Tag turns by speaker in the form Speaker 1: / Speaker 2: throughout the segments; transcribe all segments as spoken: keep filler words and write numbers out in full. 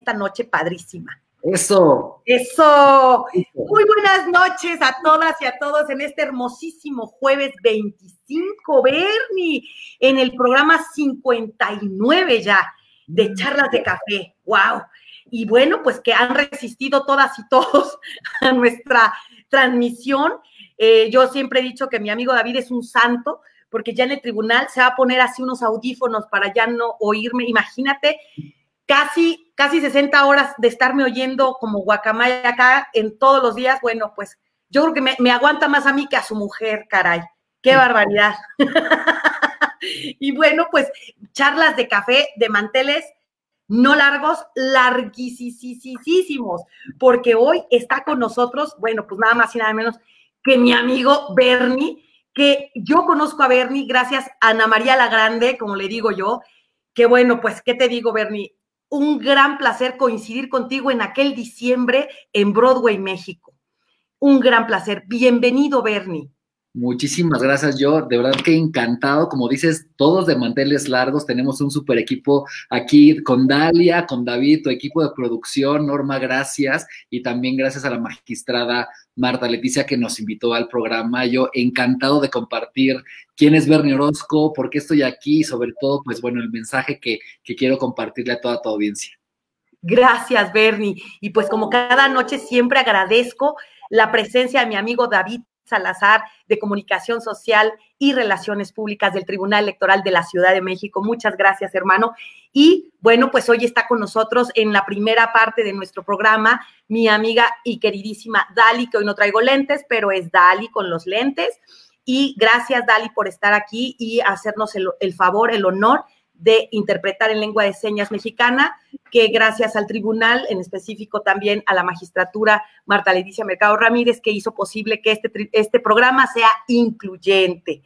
Speaker 1: esta noche padrísima.
Speaker 2: Eso.
Speaker 1: Eso. Muy buenas noches a todas y a todos en este hermosísimo jueves veinticinco, Bernie, en el programa cincuenta y nueve ya de Charlas de Café. ¡Wow! Y bueno, pues que han resistido todas y todos a nuestra transmisión. Eh, yo siempre he dicho que mi amigo David es un santo, porque ya en el tribunal se va a poner así unos audífonos para ya no oírme. Imagínate, casi, casi sesenta horas de estarme oyendo como guacamaya acá en todos los días. Bueno, pues yo creo que me, me aguanta más a mí que a su mujer, caray. ¡Qué barbaridad! Y bueno, pues charlas de café de manteles no largos, larguísimos, porque hoy está con nosotros, bueno, pues nada más y nada menos que mi amigo Bernie, que yo conozco a Bernie gracias a Ana María la Grande, como le digo yo, que bueno, pues, ¿qué te digo, Bernie? Un gran placer coincidir contigo en aquel diciembre en Broadway, México. Un gran placer. Bienvenido, Bernie.
Speaker 2: Muchísimas gracias, yo de verdad que encantado, como dices, todos de manteles largos, tenemos un super equipo aquí con Dalia, con David, tu equipo de producción, Norma, gracias, y también gracias a la magistrada Marta Leticia que nos invitó al programa. Yo encantado de compartir quién es Bernie Orozco, por qué estoy aquí y sobre todo, pues bueno, el mensaje que, que quiero compartirle a toda tu audiencia.
Speaker 1: Gracias, Bernie, y pues como cada noche siempre agradezco la presencia de mi amigo David Salazar, de Comunicación Social y Relaciones Públicas del Tribunal Electoral de la Ciudad de México. Muchas gracias, hermano. Y bueno, pues hoy está con nosotros en la primera parte de nuestro programa mi amiga y queridísima Dali, que hoy no traigo lentes, pero es Dali con los lentes. Y gracias, Dali, por estar aquí y hacernos el, el favor, el honor de interpretar en lengua de señas mexicana, que gracias al tribunal, en específico también a la magistratura Marta Leticia Mercado Ramírez, que hizo posible que este, este programa sea incluyente.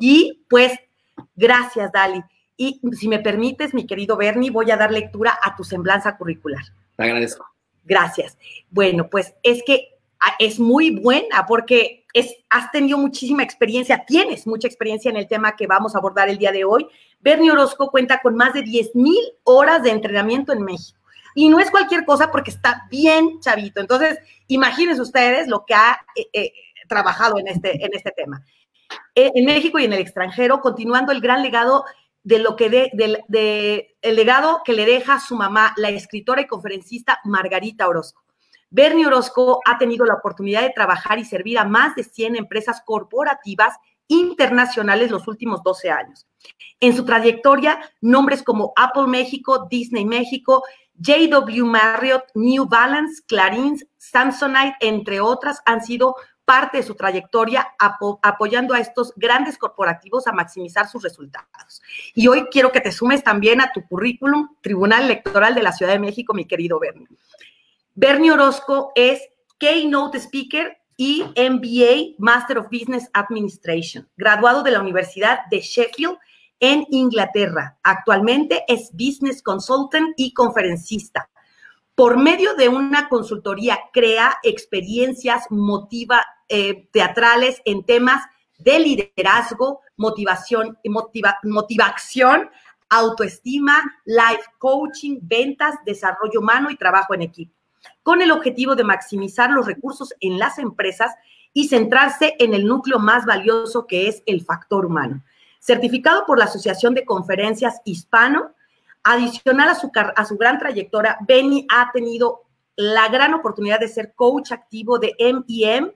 Speaker 1: Y pues, gracias, Dali. Y si me permites, mi querido Bernie, voy a dar lectura a tu semblanza curricular.
Speaker 2: Te agradezco.
Speaker 1: Gracias. Bueno, pues es que es muy buena porque es, has tenido muchísima experiencia, tienes mucha experiencia en el tema que vamos a abordar el día de hoy. Bernie Orozco cuenta con más de diez mil horas de entrenamiento en México. Y no es cualquier cosa porque está bien chavito. Entonces, imagínense ustedes lo que ha eh, eh, trabajado en este, en este tema. Eh, en México y en el extranjero, continuando el gran legado de lo que de, de, de, el legado que le deja su mamá, la escritora y conferencista Margarita Orozco. Bernie Orozco ha tenido la oportunidad de trabajar y servir a más de cien empresas corporativas internacionales los últimos doce años. En su trayectoria, nombres como Apple México, Disney México, J W Marriott, New Balance, Clarín, Samsonite, entre otras, han sido parte de su trayectoria apo apoyando a estos grandes corporativos a maximizar sus resultados. Y hoy quiero que te sumes también a tu currículum, Tribunal Electoral de la Ciudad de México, mi querido Bernie. Bernie Orozco es Keynote Speaker y M B A, Master of Business Administration, graduado de la Universidad de Sheffield en Inglaterra. Actualmente es Business Consultant y conferencista. Por medio de una consultoría, crea experiencias motiva, eh, teatrales en temas de liderazgo, motivación, motiva, motivación, autoestima, life coaching, ventas, desarrollo humano y trabajo en equipo, con el objetivo de maximizar los recursos en las empresas y centrarse en el núcleo más valioso que es el factor humano. Certificado por la Asociación de Conferencias Hispano, adicional a su, a su gran trayectoria, Bernie ha tenido la gran oportunidad de ser coach activo de M I M.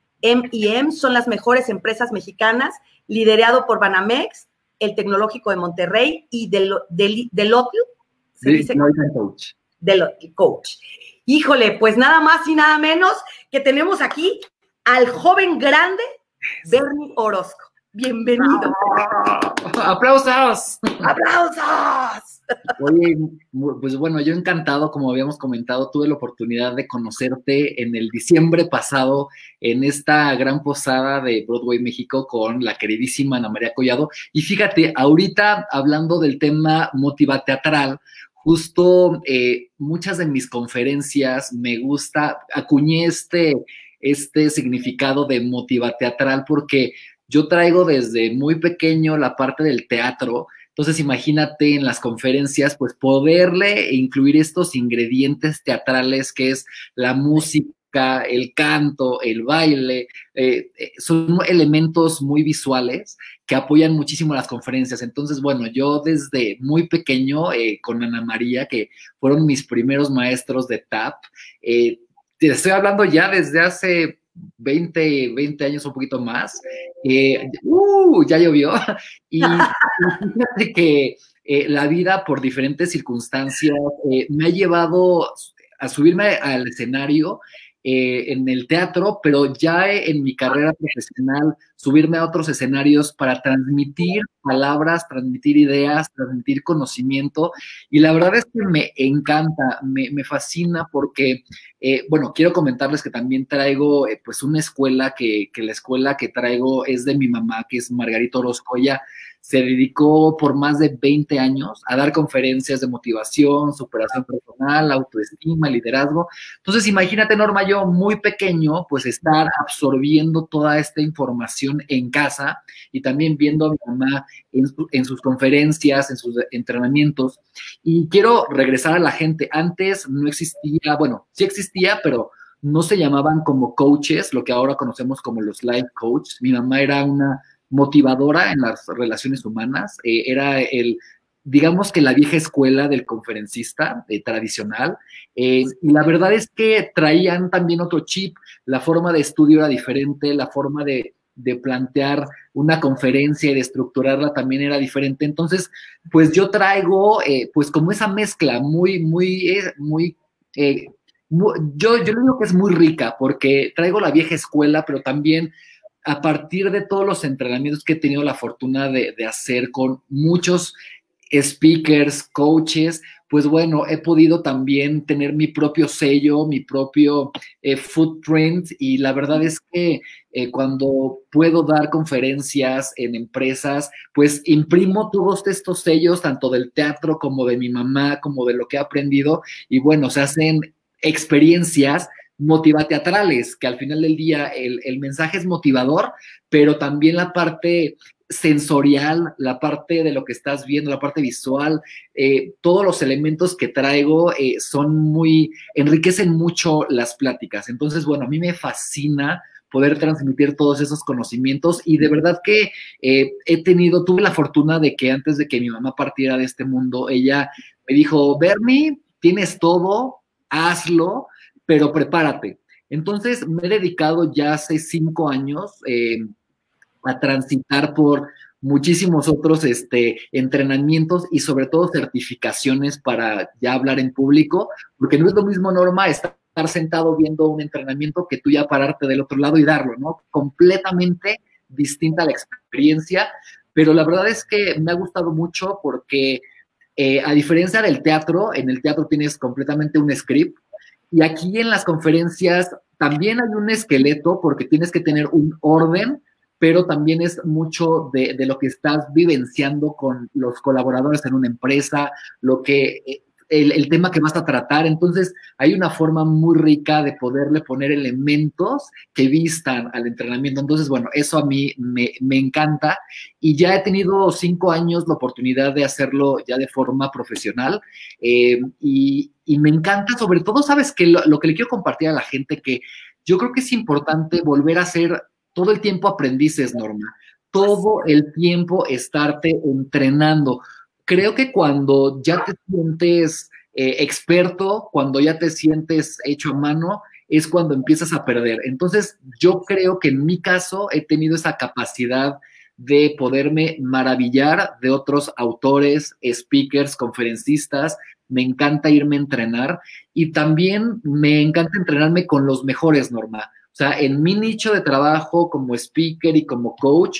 Speaker 1: M I M son las mejores empresas mexicanas, liderado por Banamex, el Tecnológico de Monterrey y Deloitte, del, del, ¿se dice?
Speaker 2: Deloitte Coach.
Speaker 1: Deloitte Coach. Híjole, pues nada más y nada menos que tenemos aquí al joven grande Bernie Orozco. Bienvenido.
Speaker 2: ¡Oh! ¡Aplausos!
Speaker 1: ¡Aplausos!
Speaker 2: Oye, pues bueno, yo encantado, como habíamos comentado, tuve la oportunidad de conocerte en el diciembre pasado en esta gran posada de Broadway México con la queridísima Ana María Collado. Y fíjate, ahorita hablando del tema motivateatral, justo eh, muchas de mis conferencias me gusta, acuñé este, este significado de motivateatral porque yo traigo desde muy pequeño la parte del teatro. Entonces, imagínate en las conferencias, pues poderle incluir estos ingredientes teatrales que es la música, el canto, el baile, eh, eh, son elementos muy visuales que apoyan muchísimo las conferencias. Entonces, bueno, yo desde muy pequeño, eh, con Ana María, que fueron mis primeros maestros de tap, eh, te estoy hablando ya desde hace veinte, veinte años, un poquito más, eh, uh, ya llovió, y fíjate que eh, la vida por diferentes circunstancias eh, me ha llevado a subirme al escenario eh, en el teatro, pero ya en mi carrera profesional, subirme a otros escenarios para transmitir palabras, transmitir ideas, transmitir conocimiento, y la verdad es que me encanta, me, me fascina porque, eh, bueno, quiero comentarles que también traigo eh, pues una escuela que, que la escuela que traigo es de mi mamá, que es Margarita Orozco. Ella se dedicó por más de veinte años a dar conferencias de motivación, superación personal, autoestima, liderazgo. Entonces, imagínate, Norma, yo muy pequeño, pues estar absorbiendo toda esta información en casa y también viendo a mi mamá en, su, en sus conferencias, en sus entrenamientos. Y quiero regresar a la gente. Antes no existía, bueno, sí existía, pero no se llamaban como coaches, lo que ahora conocemos como los life coaches. Mi mamá era una motivadora en las relaciones humanas, eh, era el, digamos que la vieja escuela del conferencista eh, tradicional, eh, y la verdad es que traían también otro chip, la forma de estudio era diferente, la forma de, de plantear una conferencia y de estructurarla también era diferente. Entonces, pues yo traigo, eh, pues como esa mezcla muy, muy, eh, muy, eh, muy yo, yo le digo que es muy rica, porque traigo la vieja escuela, pero también a partir de todos los entrenamientos que he tenido la fortuna de, de hacer con muchos speakers, coaches, pues bueno, he podido también tener mi propio sello, mi propio eh, footprint, y la verdad es que eh, cuando puedo dar conferencias en empresas, pues imprimo todos estos sellos, tanto del teatro como de mi mamá, como de lo que he aprendido, y bueno, se hacen experiencias motivateatrales, que al final del día el, el mensaje es motivador, pero también la parte sensorial, la parte de lo que estás viendo, la parte visual, eh, todos los elementos que traigo eh, son muy, enriquecen mucho las pláticas. Entonces, bueno, a mí me fascina poder transmitir todos esos conocimientos, y de verdad que eh, he tenido, tuve la fortuna de que antes de que mi mamá partiera de este mundo, ella me dijo, Bernie, tienes todo, hazlo, pero prepárate. Entonces me he dedicado ya hace cinco años eh, a transitar por muchísimos otros este, entrenamientos y sobre todo certificaciones para ya hablar en público, porque no es lo mismo, Norma, estar sentado viendo un entrenamiento que tú ya pararte del otro lado y darlo, ¿no? Completamente distinta la experiencia, pero la verdad es que me ha gustado mucho porque eh, a diferencia del teatro, en el teatro tienes completamente un script, y aquí en las conferencias también hay un esqueleto porque tienes que tener un orden, pero también es mucho de, de lo que estás vivenciando con los colaboradores en una empresa, lo que, el, el tema que vas a tratar. Entonces hay una forma muy rica de poderle poner elementos que vistan al entrenamiento. Entonces, bueno, eso a mí me, me encanta, y ya he tenido cinco años la oportunidad de hacerlo ya de forma profesional, eh, y, y me encanta, sobre todo, ¿sabes qué? Lo, lo que le quiero compartir a la gente, que yo creo que es importante volver a ser todo el tiempo aprendices, Norma, todo el tiempo estarte entrenando. Creo que cuando ya te sientes eh, experto, cuando ya te sientes hecho a mano, es cuando empiezas a perder. Entonces, yo creo que en mi caso he tenido esa capacidad de poderme maravillar de otros autores, speakers, conferencistas. Me encanta irme a entrenar, y también me encanta entrenarme con los mejores, Norma. O sea, en mi nicho de trabajo como speaker y como coach,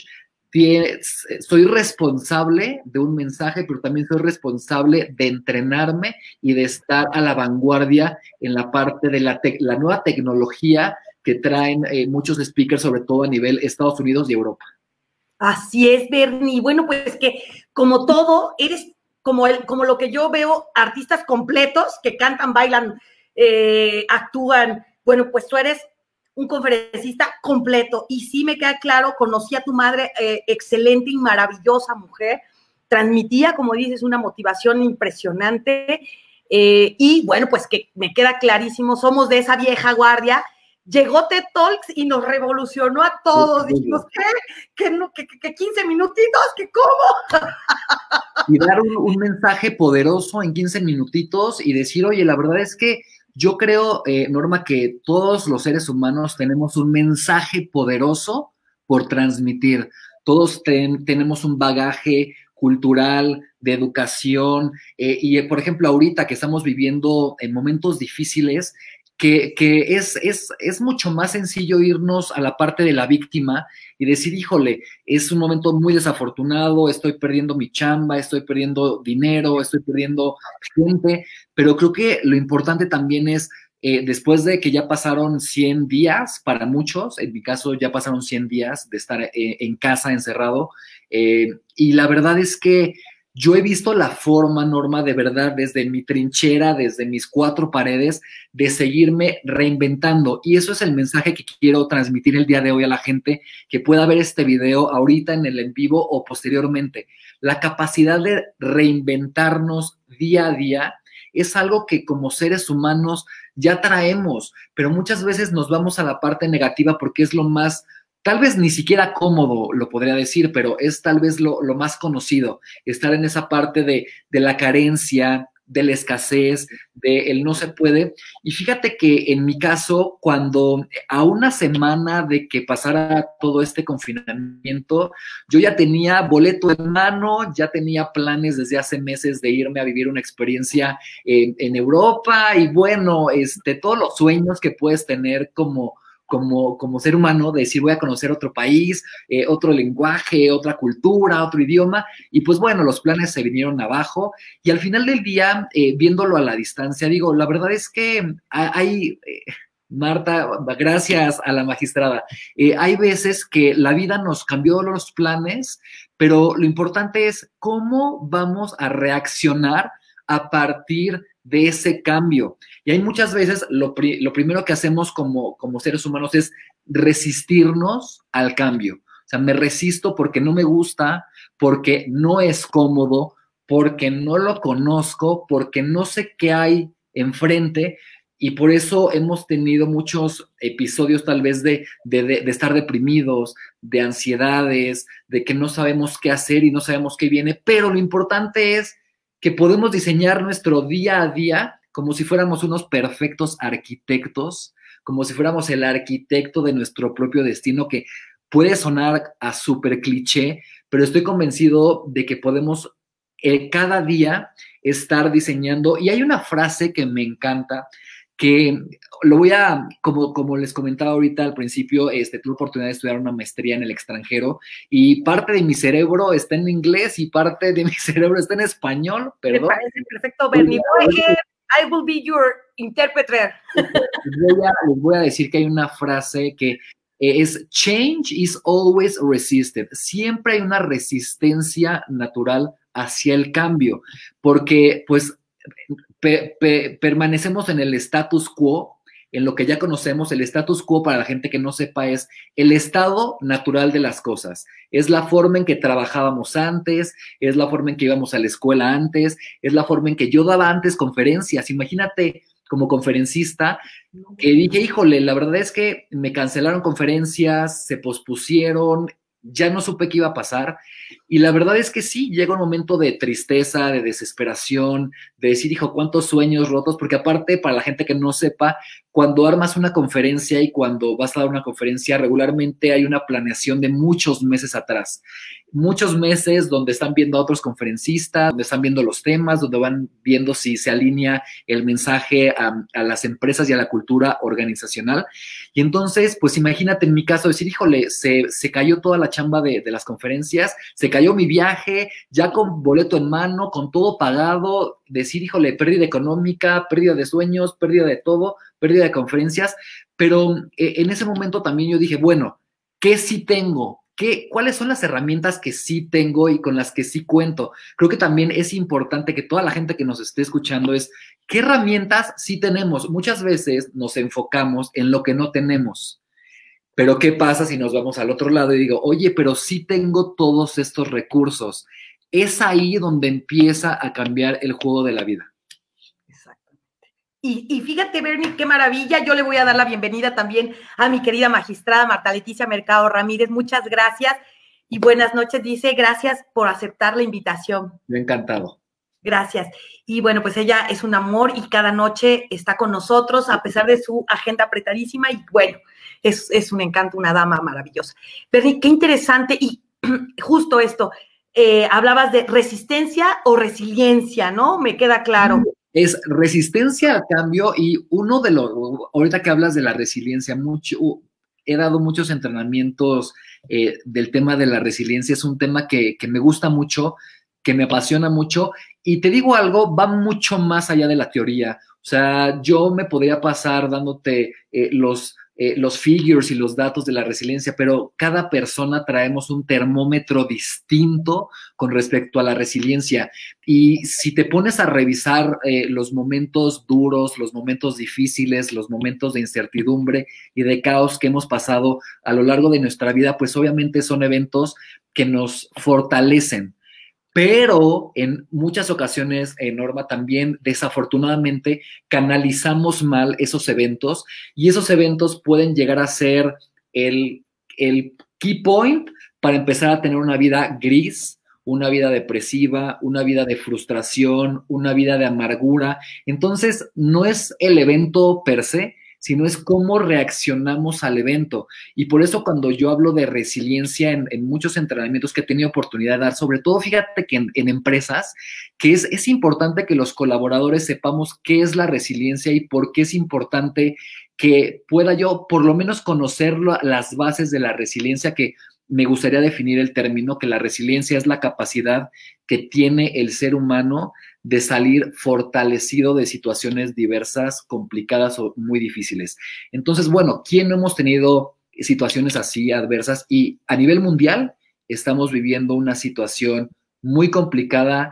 Speaker 2: soy responsable de un mensaje, pero también soy responsable de entrenarme y de estar a la vanguardia en la parte de la, te la nueva tecnología que traen eh, muchos speakers, sobre todo a nivel Estados Unidos y Europa.
Speaker 1: Así es, Bernie. Bueno, pues que como todo, eres como, el, como lo que yo veo, artistas completos que cantan, bailan, eh, actúan. Bueno, pues tú eres un conferencista completo, y sí me queda claro, conocí a tu madre, eh, excelente y maravillosa mujer, transmitía, como dices, una motivación impresionante. Eh, y bueno, pues que me queda clarísimo, somos de esa vieja guardia. Llegó TED Talks y nos revolucionó a todos. Dijimos, ¿qué? ¿Que, no, que, que quince minutitos? ¿Que cómo?
Speaker 2: Y dar un, un mensaje poderoso en quince minutitos y decir, oye, la verdad es que yo creo, eh, Norma, que todos los seres humanos tenemos un mensaje poderoso por transmitir. Todos ten, tenemos un bagaje cultural, de educación, eh, y por ejemplo, ahorita que estamos viviendo en momentos difíciles, que, que es, es, es mucho más sencillo irnos a la parte de la víctima y decir, híjole, es un momento muy desafortunado, estoy perdiendo mi chamba, estoy perdiendo dinero, estoy perdiendo gente, pero creo que lo importante también es, eh, después de que ya pasaron cien días, para muchos, en mi caso ya pasaron cien días de estar eh, en casa encerrado, eh, y la verdad es que yo he visto la forma, Norma, de verdad, desde mi trinchera, desde mis cuatro paredes, de seguirme reinventando. Y eso es el mensaje que quiero transmitir el día de hoy a la gente que pueda ver este video ahorita en el en vivo o posteriormente. La capacidad de reinventarnos día a día es algo que como seres humanos ya traemos, pero muchas veces nos vamos a la parte negativa porque es lo más... Tal vez ni siquiera cómodo, lo podría decir, pero es tal vez lo, lo más conocido, estar en esa parte de, de la carencia, de la escasez, de el no se puede. Y fíjate que en mi caso, cuando a una semana de que pasara todo este confinamiento, yo ya tenía boleto en mano, ya tenía planes desde hace meses de irme a vivir una experiencia en, en Europa y bueno, este, todos los sueños que puedes tener como Como, como ser humano, de decir voy a conocer otro país, eh, otro lenguaje, otra cultura, otro idioma, y pues bueno, los planes se vinieron abajo, y al final del día, eh, viéndolo a la distancia, digo, la verdad es que hay, eh, Marta, gracias a la magistrada, eh, hay veces que la vida nos cambió los planes, pero lo importante es cómo vamos a reaccionar a partir de ese cambio. Y hay muchas veces lo, pri lo primero que hacemos como, como seres humanos es resistirnos al cambio. O sea, me resisto porque no me gusta, porque no es cómodo, porque no lo conozco, porque no sé qué hay enfrente, y por eso hemos tenido muchos episodios tal vez de, de, de, de estar deprimidos, de ansiedades, de que no sabemos qué hacer y no sabemos qué viene, pero lo importante es que podemos diseñar nuestro día a día como si fuéramos unos perfectos arquitectos, como si fuéramos el arquitecto de nuestro propio destino, que puede sonar a súper cliché, pero estoy convencido de que podemos eh, cada día estar diseñando. Y hay una frase que me encanta, que lo voy a, como, como les comentaba ahorita al principio, este, tuve oportunidad de estudiar una maestría en el extranjero y parte de mi cerebro está en inglés y parte de mi cerebro está en español, perdón.
Speaker 1: Me parece perfecto, Bernie. Go ahead, I will be your interpreter.
Speaker 2: Les voy, a, les voy a decir que hay una frase que es change is always resisted. Siempre hay una resistencia natural hacia el cambio, porque pues Pe, pe, permanecemos en el status quo, en lo que ya conocemos. El status quo, para la gente que no sepa, es el estado natural de las cosas. Es la forma en que trabajábamos antes, es la forma en que íbamos a la escuela antes, es la forma en que yo daba antes conferencias. Imagínate como conferencista que dije, híjole, la verdad es que me cancelaron conferencias, se pospusieron, ya no supe qué iba a pasar. Y la verdad es que sí, llega un momento de tristeza, de desesperación, de decir, hijo, cuántos sueños rotos, porque aparte, para la gente que no sepa, cuando armas una conferencia y cuando vas a dar una conferencia, regularmente hay una planeación de muchos meses atrás. Muchos meses donde están viendo a otros conferencistas, donde están viendo los temas, donde van viendo si se alinea el mensaje a, a las empresas y a la cultura organizacional. Y entonces, pues imagínate en mi caso decir, híjole, se, se cayó toda la chamba de, de las conferencias, se cayó mi viaje, ya con boleto en mano, con todo pagado, decir, híjole, pérdida económica, pérdida de sueños, pérdida de todo, pérdida de conferencias, pero eh, en ese momento también yo dije, bueno, ¿qué sí tengo? ¿Qué, ¿Cuáles son las herramientas que sí tengo y con las que sí cuento? Creo que también es importante que toda la gente que nos esté escuchando es, ¿qué herramientas sí tenemos? Muchas veces nos enfocamos en lo que no tenemos, pero ¿qué pasa si nos vamos al otro lado y digo, oye, pero sí tengo todos estos recursos? es ahí donde empieza a cambiar el juego de la vida.
Speaker 1: Y, y fíjate, Bernie, qué maravilla. Yo le voy a dar la bienvenida también a mi querida magistrada Marta Leticia Mercado Ramírez. Muchas gracias y buenas noches. Dice, gracias por aceptar la invitación.
Speaker 2: Yo encantado.
Speaker 1: Gracias. Y bueno, pues ella es un amor y cada noche está con nosotros a pesar de su agenda apretadísima y bueno, es, es un encanto, una dama maravillosa. Bernie, qué interesante y justo esto, eh, hablabas de resistencia o resiliencia, ¿no? Me queda claro.
Speaker 2: Es resistencia al cambio y uno de los, ahorita que hablas de la resiliencia, mucho, he dado muchos entrenamientos eh, del tema de la resiliencia, es un tema que, que me gusta mucho, que me apasiona mucho y te digo algo, va mucho más allá de la teoría, o sea, yo me podría pasar dándote eh, los... Eh, los figures y los datos de la resiliencia, pero cada persona traemos un termómetro distinto con respecto a la resiliencia. Y si te pones a revisar eh, los momentos duros, los momentos difíciles, los momentos de incertidumbre y de caos que hemos pasado a lo largo de nuestra vida, pues obviamente son eventos que nos fortalecen. Pero en muchas ocasiones, eh, Norma, también desafortunadamente canalizamos mal esos eventos y esos eventos pueden llegar a ser el, el key point para empezar a tener una vida gris, una vida depresiva, una vida de frustración, una vida de amargura. Entonces, no es el evento per se, sino es cómo reaccionamos al evento. Y por eso cuando yo hablo de resiliencia en, en muchos entrenamientos que he tenido oportunidad de dar, sobre todo fíjate que en, en empresas, que es, es importante que los colaboradores sepamos qué es la resiliencia y por qué es importante que pueda yo por lo menos conocer las bases de la resiliencia, que me gustaría definir el término, que la resiliencia es la capacidad que tiene el ser humano de salir fortalecido de situaciones diversas, complicadas o muy difíciles. Entonces, bueno, ¿quién no hemos tenido situaciones así adversas? Y a nivel mundial estamos viviendo una situación muy complicada,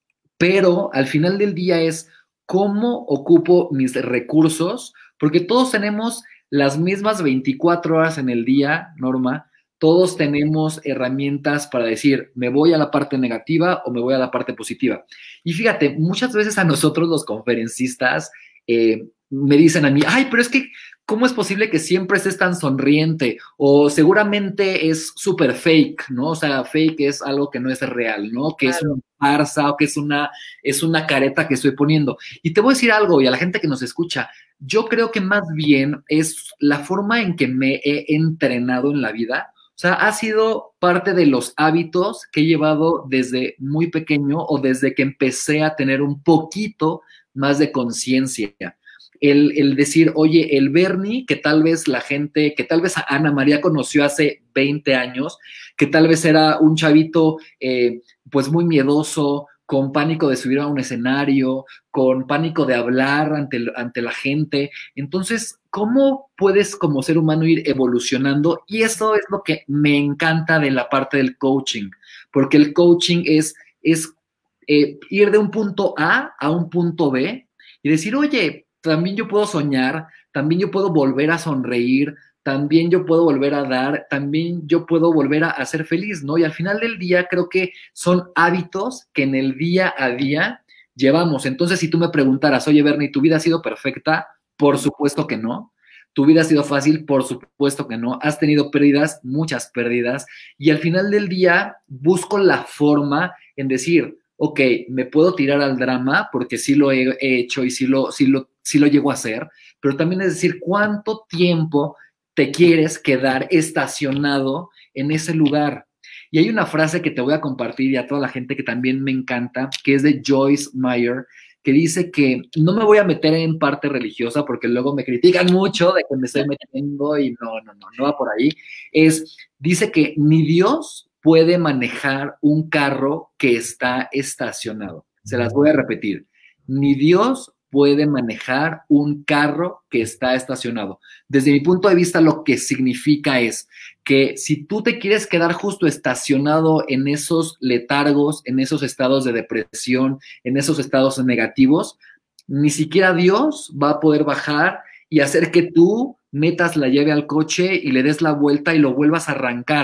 Speaker 2: pero al final del día es cómo ocupo mis recursos, porque todos tenemos las mismas veinticuatro horas en el día, Norma. Todos tenemos herramientas para decir, me voy a la parte negativa o me voy a la parte positiva. Y fíjate, muchas veces a nosotros los conferencistas eh, me dicen a mí, ay, pero es que, ¿cómo es posible que siempre estés tan sonriente? O seguramente es súper fake, ¿no? O sea, fake es algo que no es real, ¿no? Que claro. Es una farsa o que es una, es una careta que estoy poniendo. Y te voy a decir algo, y a la gente que nos escucha, yo creo que más bien es la forma en que me he entrenado en la vida. O sea, ha sido parte de los hábitos que he llevado desde muy pequeño o desde que empecé a tener un poquito más de conciencia. El, el decir, oye, el Bernie, que tal vez la gente, que tal vez a Ana María conoció hace veinte años, que tal vez era un chavito eh, pues muy miedoso, con pánico de subir a un escenario, con pánico de hablar ante, ante la gente. Entonces, ¿cómo puedes como ser humano ir evolucionando? Y eso es lo que me encanta de la parte del coaching, porque el coaching es, es eh, ir de un punto A a un punto B y decir, oye, también yo puedo soñar, también yo puedo volver a sonreír, también yo puedo volver a dar, también yo puedo volver a, a ser feliz, ¿no? Y al final del día creo que son hábitos que en el día a día llevamos. Entonces, si tú me preguntaras, oye, Bernie, ¿tu vida ha sido perfecta? Por supuesto que no. ¿Tu vida ha sido fácil? Por supuesto que no. ¿Has tenido pérdidas? Muchas pérdidas. Y al final del día busco la forma en decir, ok, me puedo tirar al drama porque sí lo he, he hecho y sí lo, sí, lo, sí lo llego a hacer, pero también es decir, ¿cuánto tiempo te quieres quedar estacionado en ese lugar? Y hay una frase que te voy a compartir y a toda la gente que también me encanta, que es de Joyce Meyer, que dice que no me voy a meter en parte religiosa porque luego me critican mucho de que me estoy metiendo y no, no, no, no va por ahí. Es, dice que ni Dios puede manejar un carro que está estacionado. Se las voy a repetir. Ni Dios puede manejar un carro que está estacionado. Desde mi punto de vista, lo que significa es que si tú te quieres quedar justo estacionado en esos letargos, en esos estados de depresión, en esos estados negativos, ni siquiera Dios va a poder bajar y hacer que tú metas la llave al coche y le des la vuelta y lo vuelvas a arrancar.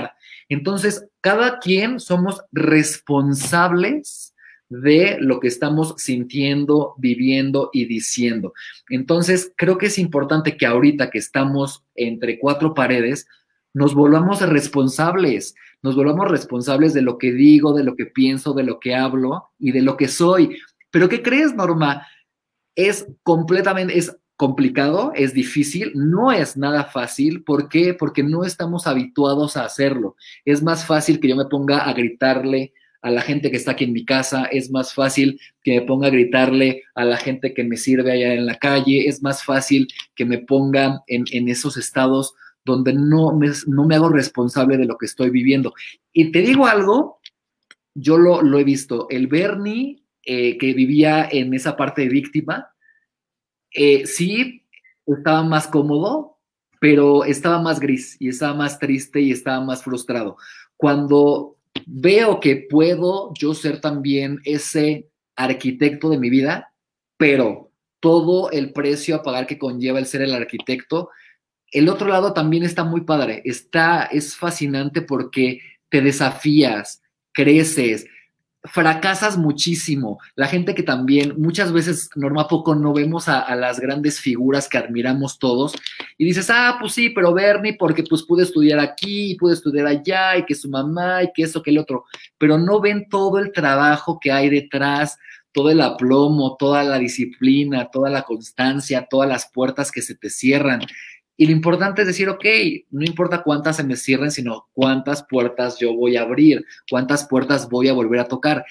Speaker 2: Entonces, cada quien somos responsables de lo que estamos sintiendo, viviendo y diciendo. Entonces, creo que es importante que ahorita que estamos entre cuatro paredes, nos volvamos responsables, nos volvamos responsables de lo que digo, de lo que pienso, de lo que hablo y de lo que soy. ¿Pero qué crees, Norma? Es completamente, es complicado, es difícil, no es nada fácil. ¿Por qué? Porque no estamos habituados a hacerlo. Es más fácil que yo me ponga a gritarle a la gente que está aquí en mi casa, es más fácil que me ponga a gritarle a la gente que me sirve allá en la calle, es más fácil que me ponga en, en esos estados donde no me, no me hago responsable de lo que estoy viviendo. Y te digo algo, yo lo, lo he visto, el Bernie eh, que vivía en esa parte de víctima, eh, sí estaba más cómodo, pero estaba más gris y estaba más triste y estaba más frustrado. Cuando veo que puedo yo ser también ese arquitecto de mi vida, pero todo el precio a pagar que conlleva el ser el arquitecto, el otro lado también está muy padre, está, es fascinante porque te desafías, creces, fracasas muchísimo. La gente que también, muchas veces, Norma, poco no vemos a, a las grandes figuras que admiramos todos y dices, ah, pues sí, pero Bernie, porque pues pude estudiar aquí, pude estudiar allá, y que su mamá, y que eso, que el otro, pero no ven todo el trabajo que hay detrás, todo el aplomo, toda la disciplina, toda la constancia, todas las puertas que se te cierran. Y lo importante es decir, ok, no importa cuántas se me cierren, sino cuántas puertas yo voy a abrir, cuántas puertas voy a volver a tocar.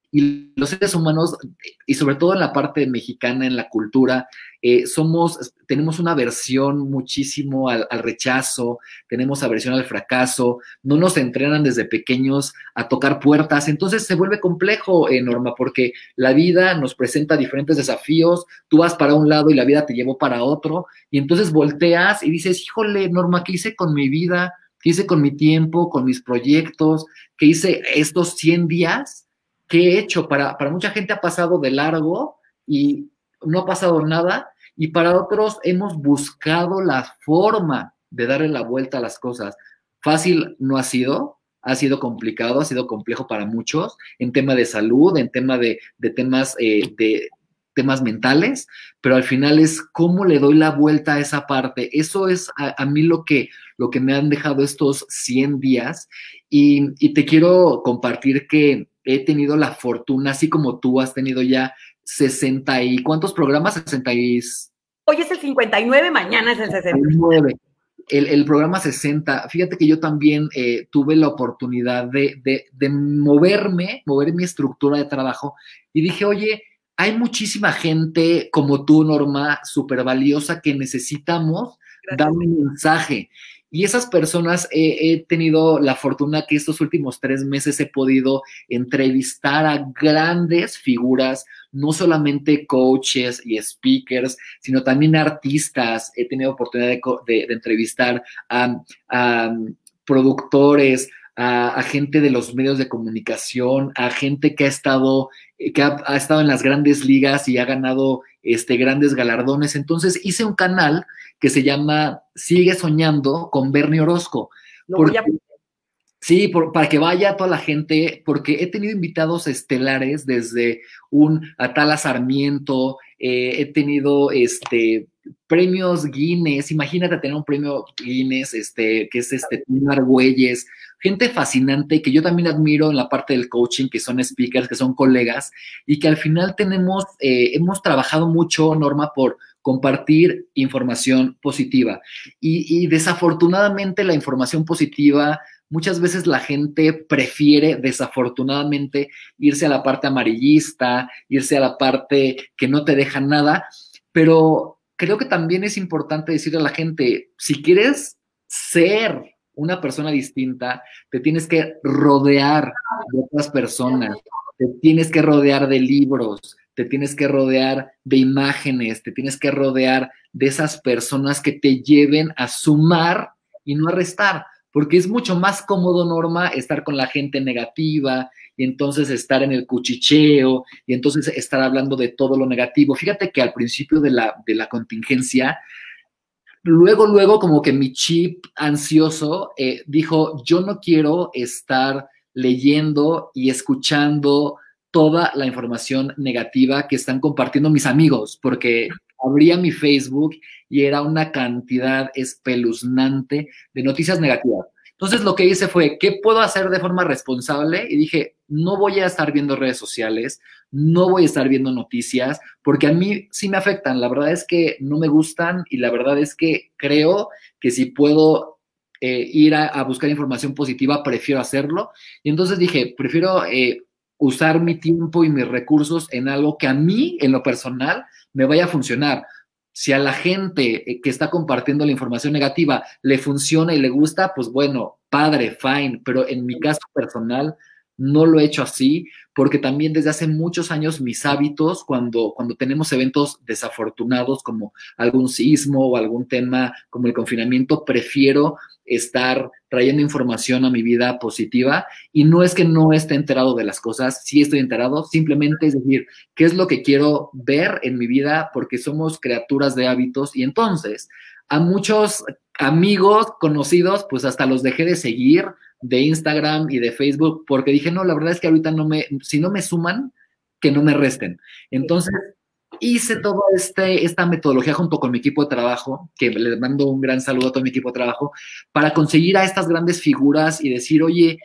Speaker 2: Y los seres humanos, y sobre todo en la parte mexicana, en la cultura, eh, somos, tenemos una aversión muchísimo al, al rechazo, tenemos aversión al fracaso, no nos entrenan desde pequeños a tocar puertas, entonces se vuelve complejo, eh, Norma, porque la vida nos presenta diferentes desafíos, tú vas para un lado y la vida te llevó para otro, y entonces volteas y dices, híjole, Norma, ¿qué hice con mi vida? ¿Qué hice con mi tiempo, con mis proyectos? ¿Qué hice estos cien días? ¿Qué he hecho? Para, para mucha gente ha pasado de largo y no ha pasado nada, y para otros hemos buscado la forma de darle la vuelta a las cosas. Fácil no ha sido, ha sido complicado, ha sido complejo para muchos, en tema de salud, en tema de, de temas eh, de temas mentales, pero al final es cómo le doy la vuelta a esa parte. Eso es a, a mí lo que, lo que me han dejado estos cien días, y, y te quiero compartir que he tenido la fortuna, así como tú has tenido ya sesenta y ¿cuántos programas? sesenta y
Speaker 1: Hoy es el cincuenta y nueve, mañana es el sesenta y nueve.
Speaker 2: El, el programa sesenta, fíjate que yo también eh, tuve la oportunidad de, de, de moverme, mover mi estructura de trabajo, y dije, oye, hay muchísima gente como tú, Norma, súper valiosa, que necesitamos dar un mensaje. Y esas personas, eh, he tenido la fortuna que estos últimos tres meses he podido entrevistar a grandes figuras, no solamente coaches y speakers, sino también artistas. He tenido oportunidad de, de, de entrevistar a, a productores, a, a gente de los medios de comunicación, a gente que ha estado, que ha, ha estado en las grandes ligas y ha ganado este, grandes galardones. Entonces hice un canal que se llama Sigue Soñando con Bernie Orozco.
Speaker 1: Lo voy a...
Speaker 2: Sí, por, para que vaya toda la gente, porque he tenido invitados estelares desde un Atala Sarmiento, eh, he tenido este, premios Guinness, imagínate tener un premio Guinness, este, que es este, Argüelles, gente fascinante que yo también admiro en la parte del coaching, que son speakers, que son colegas, y que al final tenemos, eh, hemos trabajado mucho, Norma, por compartir información positiva. Y, y desafortunadamente la información positiva, muchas veces la gente prefiere, desafortunadamente, irse a la parte amarillista, irse a la parte que no te deja nada, pero creo que también es importante decirle a la gente, si quieres ser una persona distinta, te tienes que rodear de otras personas, te tienes que rodear de libros, te tienes que rodear de imágenes, te tienes que rodear de esas personas que te lleven a sumar y no a restar, porque es mucho más cómodo, Norma, estar con la gente negativa y entonces estar en el cuchicheo y entonces estar hablando de todo lo negativo. Fíjate que al principio de la, de la contingencia, luego, luego, como que mi chip ansioso eh, dijo, yo no quiero estar leyendo y escuchando toda la información negativa que están compartiendo mis amigos, porque abría mi Facebook y era una cantidad espeluznante de noticias negativas. Entonces lo que hice fue, ¿qué puedo hacer de forma responsable? Y dije, no voy a estar viendo redes sociales, no voy a estar viendo noticias, porque a mí sí me afectan. La verdad es que no me gustan y la verdad es que creo que si puedo eh, ir a, a buscar información positiva, prefiero hacerlo. Y entonces dije, prefiero eh, usar mi tiempo y mis recursos en algo que a mí, en lo personal, me vaya a funcionar. Si a la gente que está compartiendo la información negativa le funciona y le gusta, pues bueno, padre, fine, pero en mi caso personal no lo he hecho así, porque también desde hace muchos años mis hábitos, cuando, cuando tenemos eventos desafortunados como algún sismo o algún tema como el confinamiento, prefiero estar trayendo información a mi vida positiva, y no es que no esté enterado de las cosas, sí estoy enterado, simplemente es decir, qué es lo que quiero ver en mi vida, porque somos criaturas de hábitos, y entonces a muchos amigos conocidos, pues hasta los dejé de seguir de Instagram y de Facebook, porque dije, no, la verdad es que ahorita no me, si no me suman, que no me resten. Entonces, hice toda este, esta metodología junto con mi equipo de trabajo, que les mando un gran saludo a todo mi equipo de trabajo, para conseguir a estas grandes figuras y decir, oye,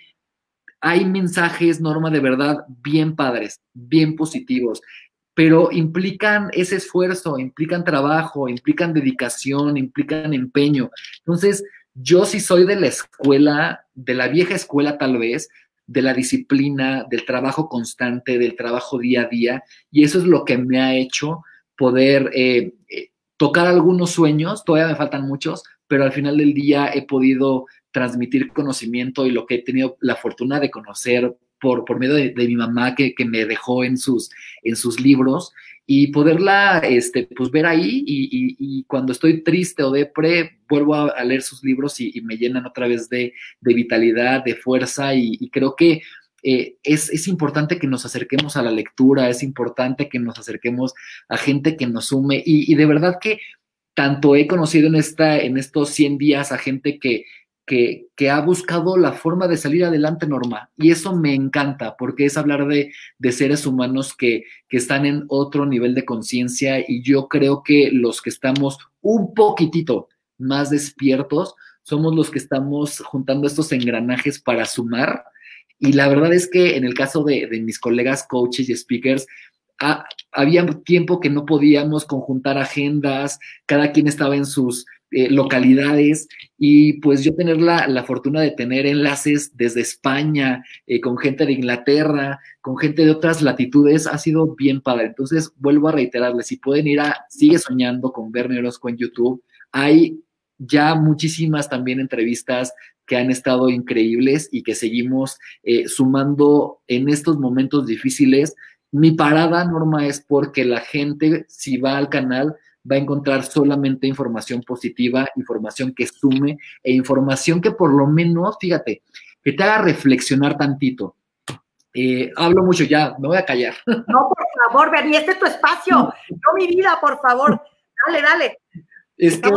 Speaker 2: hay mensajes, Norma, de verdad bien padres, bien positivos, pero implican ese esfuerzo, implican trabajo, implican dedicación, implican empeño. Entonces, yo sí soy de la escuela, de la vieja escuela tal vez, de la disciplina, del trabajo constante, del trabajo día a día, y eso es lo que me ha hecho poder eh, eh, tocar algunos sueños, todavía me faltan muchos, pero al final del día he podido transmitir conocimiento y lo que he tenido la fortuna de conocer por, por medio de, de mi mamá que, que me dejó en sus, en sus libros, y poderla este, pues ver ahí, y, y, y cuando estoy triste o depre, vuelvo a, a leer sus libros y, y me llenan otra vez de, de vitalidad, de fuerza, y, y creo que eh, es, es importante que nos acerquemos a la lectura, es importante que nos acerquemos a gente que nos sume, y, y de verdad que tanto he conocido en, esta, en estos cien días a gente que Que, que ha buscado la forma de salir adelante, Norma, y eso me encanta, porque es hablar de, de seres humanos que, que están en otro nivel de conciencia, y yo creo que los que estamos un poquitito más despiertos somos los que estamos juntando estos engranajes para sumar, y la verdad es que en el caso de, de mis colegas coaches y speakers, ha, había tiempo que no podíamos conjuntar agendas, cada quien estaba en sus Eh, localidades, y pues yo tener la, la fortuna de tener enlaces desde España, eh, con gente de Inglaterra, con gente de otras latitudes, ha sido bien padre. Entonces vuelvo a reiterarles, si pueden ir a Sigue Soñando con Bernie Orozco en YouTube, hay ya muchísimas también entrevistas que han estado increíbles y que seguimos eh, sumando en estos momentos difíciles. Mi parada, Norma, es porque la gente, si va al canal, va a encontrar solamente información positiva, información que sume, e información que por lo menos, fíjate, que te haga reflexionar tantito. Eh, hablo mucho ya, me voy a callar.
Speaker 1: No, por favor, Bernie, este es tu espacio, no mi vida, por favor. Dale, dale.
Speaker 2: Es que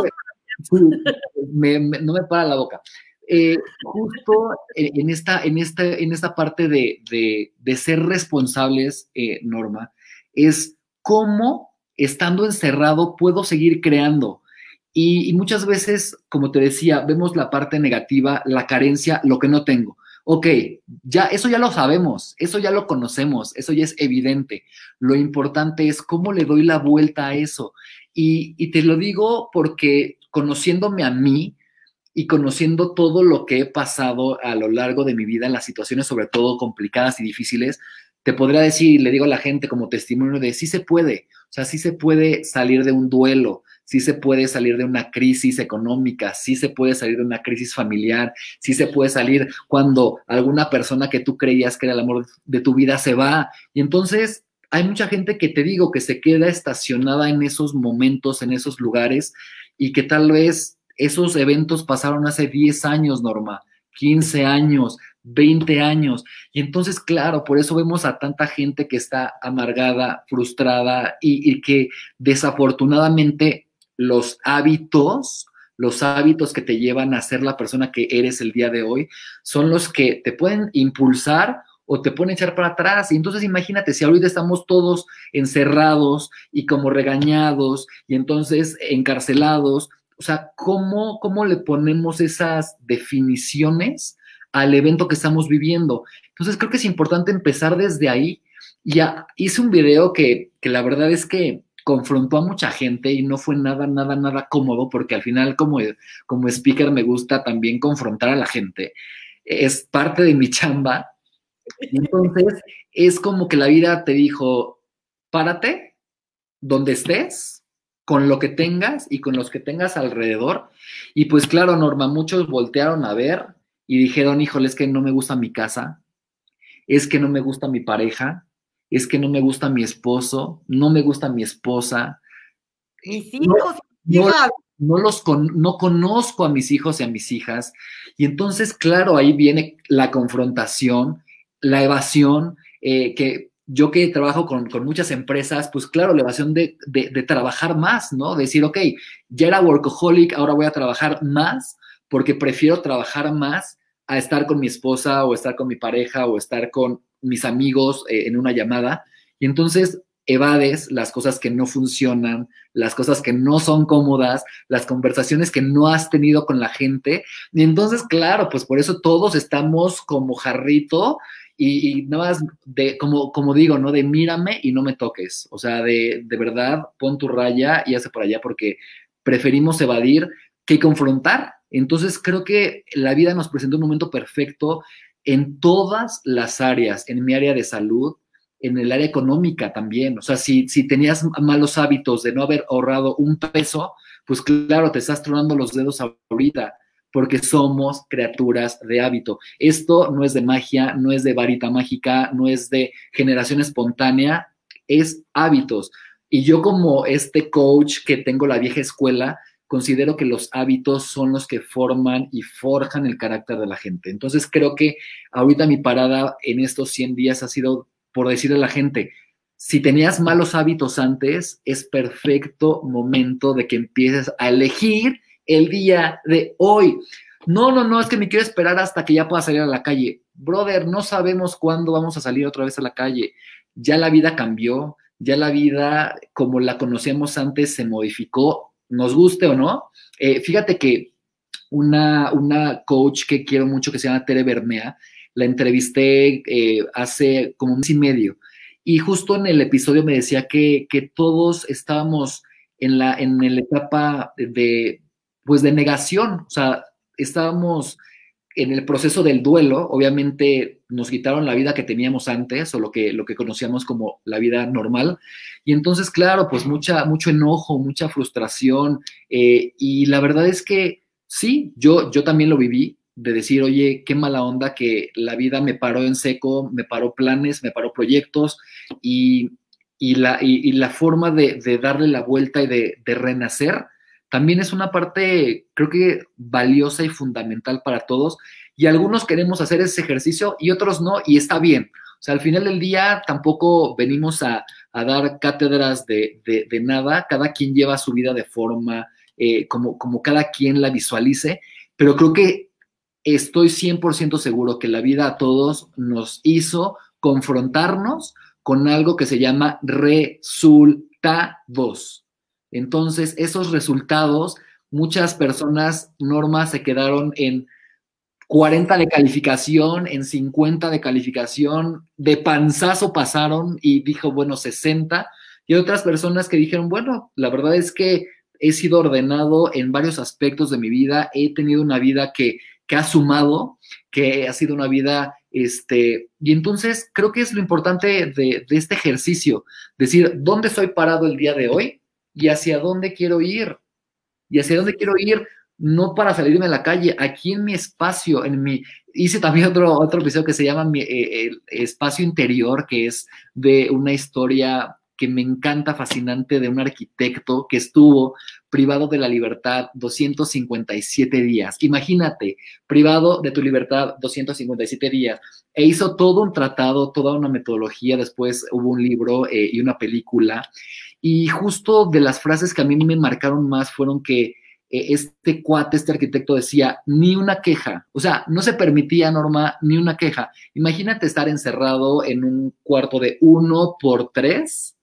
Speaker 2: me, me, no me para la boca. Eh, justo en esta, en esta, en esta parte de, de, de ser responsables, eh, Norma, es cómo, estando encerrado, puedo seguir creando. Y, y muchas veces, como te decía, vemos la parte negativa, la carencia, lo que no tengo. Ok, ya, eso ya lo sabemos, eso ya lo conocemos, eso ya es evidente. Lo importante es cómo le doy la vuelta a eso. Y, y te lo digo porque, conociéndome a mí y conociendo todo lo que he pasado a lo largo de mi vida en las situaciones, sobre todo complicadas y difíciles, te podría decir, le digo a la gente como testimonio de sí se puede, o sea, sí se puede salir de un duelo, sí se puede salir de una crisis económica, sí se puede salir de una crisis familiar, sí se puede salir cuando alguna persona que tú creías que era el amor de tu vida se va. Y entonces hay mucha gente que te digo que se queda estacionada en esos momentos, en esos lugares, y que tal vez esos eventos pasaron hace diez años, Norma, quince años, veinte años. Y entonces, claro, por eso vemos a tanta gente que está amargada, frustrada, y, y que desafortunadamente los hábitos los hábitos que te llevan a ser la persona que eres el día de hoy, son los que te pueden impulsar o te pueden echar para atrás. Y entonces imagínate, si ahorita estamos todos encerrados y como regañados y entonces encarcelados, o sea, ¿cómo, cómo le ponemos esas definiciones al evento que estamos viviendo? Entonces creo que es importante empezar desde ahí. Ya hice un video que, que la verdad es que confrontó a mucha gente y no fue nada, nada, nada cómodo, porque al final como, como speaker me gusta también confrontar a la gente. Es parte de mi chamba. Entonces es como que la vida te dijo, párate donde estés, con lo que tengas y con los que tengas alrededor. Y pues claro, Norma, muchos voltearon a ver y dijeron, híjole, es que no me gusta mi casa, es que no me gusta mi pareja, es que no me gusta mi esposo, no me gusta mi esposa.
Speaker 1: Mis hijos,
Speaker 2: no, no, no los con, no conozco a mis hijos y a mis hijas. Y entonces, claro, ahí viene la confrontación, la evasión, eh, que yo que trabajo con, con muchas empresas, pues claro, la evasión de, de, de trabajar más, ¿no? Decir, ok, ya era workaholic, ahora voy a trabajar más porque prefiero trabajar más a estar con mi esposa o estar con mi pareja o estar con mis amigos eh, en una llamada. Y entonces evades las cosas que no funcionan, las cosas que no son cómodas, las conversaciones que no has tenido con la gente. Y entonces, claro, pues por eso todos estamos como jarrito y, y nada más de, como, como digo, ¿no? De mírame y no me toques. O sea, de, de verdad, pon tu raya y hace por allá, porque preferimos evadir que confrontar. Entonces creo que la vida nos presenta un momento perfecto en todas las áreas, en mi área de salud, en el área económica también. O sea, si, si tenías malos hábitos de no haber ahorrado un peso, pues claro, te estás tronando los dedos ahorita, porque somos criaturas de hábito. Esto no es de magia, no es de varita mágica, no es de generación espontánea, es hábitos. Y yo como este coach que tengo la vieja escuela, considero que los hábitos son los que forman y forjan el carácter de la gente. Entonces creo que ahorita mi parada en estos cien días ha sido por decirle a la gente, si tenías malos hábitos antes, es perfecto momento de que empieces a elegir el día de hoy. No, no, no, es que me quiero esperar hasta que ya pueda salir a la calle. Brother, no sabemos cuándo vamos a salir otra vez a la calle. Ya la vida cambió, ya la vida como la conocíamos antes se modificó, nos guste o no. Eh, fíjate que una, una coach que quiero mucho que se llama Tere Bermea, la entrevisté eh, hace como un mes y medio y justo en el episodio me decía que, que todos estábamos en la, en la etapa de, pues de negación, o sea, estábamos en el proceso del duelo. Obviamente nos quitaron la vida que teníamos antes o lo que, lo que conocíamos como la vida normal. Y entonces, claro, pues mucha, mucho enojo, mucha frustración. Eh, y la verdad es que sí, yo, yo también lo viví, de decir, oye, qué mala onda que la vida me paró en seco, me paró planes, me paró proyectos y, y, la, y, y la forma de, de darle la vuelta y de, de renacer también es una parte, creo que valiosa y fundamental para todos. Y algunos queremos hacer ese ejercicio y otros no, y está bien. O sea, al final del día tampoco venimos a, a dar cátedras de, de, de nada. Cada quien lleva su vida de forma, eh, como, como cada quien la visualice, pero creo que estoy cien por ciento seguro que la vida a todos nos hizo confrontarnos con algo que se llama resultados. Entonces, esos resultados, muchas personas, Norma, se quedaron en cuarenta de calificación, en cincuenta de calificación, de panzazo pasaron y dijo, bueno, sesenta. Y otras personas que dijeron, bueno, la verdad es que he sido ordenado en varios aspectos de mi vida, he tenido una vida que, que ha sumado, que ha sido una vida, este, y entonces creo que es lo importante de, de este ejercicio, decir, ¿dónde estoy parado el día de hoy? ¿Y hacia dónde quiero ir? ¿Y hacia dónde quiero ir? No para salirme a la calle, aquí en mi espacio, en mi... Hice también otro, otro episodio que se llama mi, eh, el espacio interior, que es de una historia que me encanta, fascinante, de un arquitecto que estuvo privado de la libertad doscientos cincuenta y siete días. Imagínate, privado de tu libertad doscientos cincuenta y siete días. E hizo todo un tratado, toda una metodología, después hubo un libro eh, y una película. Y justo de las frases que a mí me marcaron más fueron que eh, este cuate, este arquitecto decía, ni una queja. O sea, no se permitía, Norma, ni una queja. Imagínate estar encerrado en un cuarto de uno por tres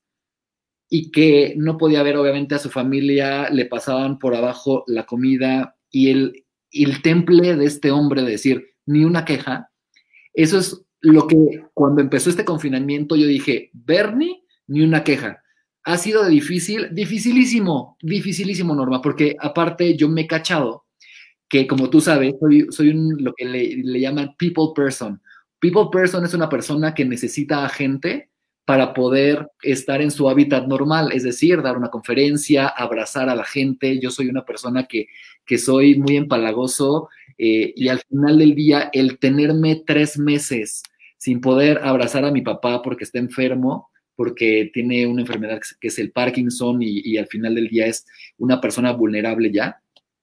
Speaker 2: y que no podía ver, obviamente, a su familia, le pasaban por abajo la comida y el, y el temple de este hombre de decir, ni una queja. Eso es lo que cuando empezó este confinamiento yo dije, Bernie, ni una queja. Ha sido difícil, dificilísimo, dificilísimo, Norma, porque aparte yo me he cachado que, como tú sabes, soy, soy un, lo que le, le llaman people person. People person es una persona que necesita a gente para poder estar en su hábitat normal, es decir, dar una conferencia, abrazar a la gente. Yo soy una persona que, que soy muy empalagoso, eh, y al final del día, el tenerme tres meses sin poder abrazar a mi papá porque está enfermo, porque tiene una enfermedad que es el Parkinson y, y al final del día es una persona vulnerable ya,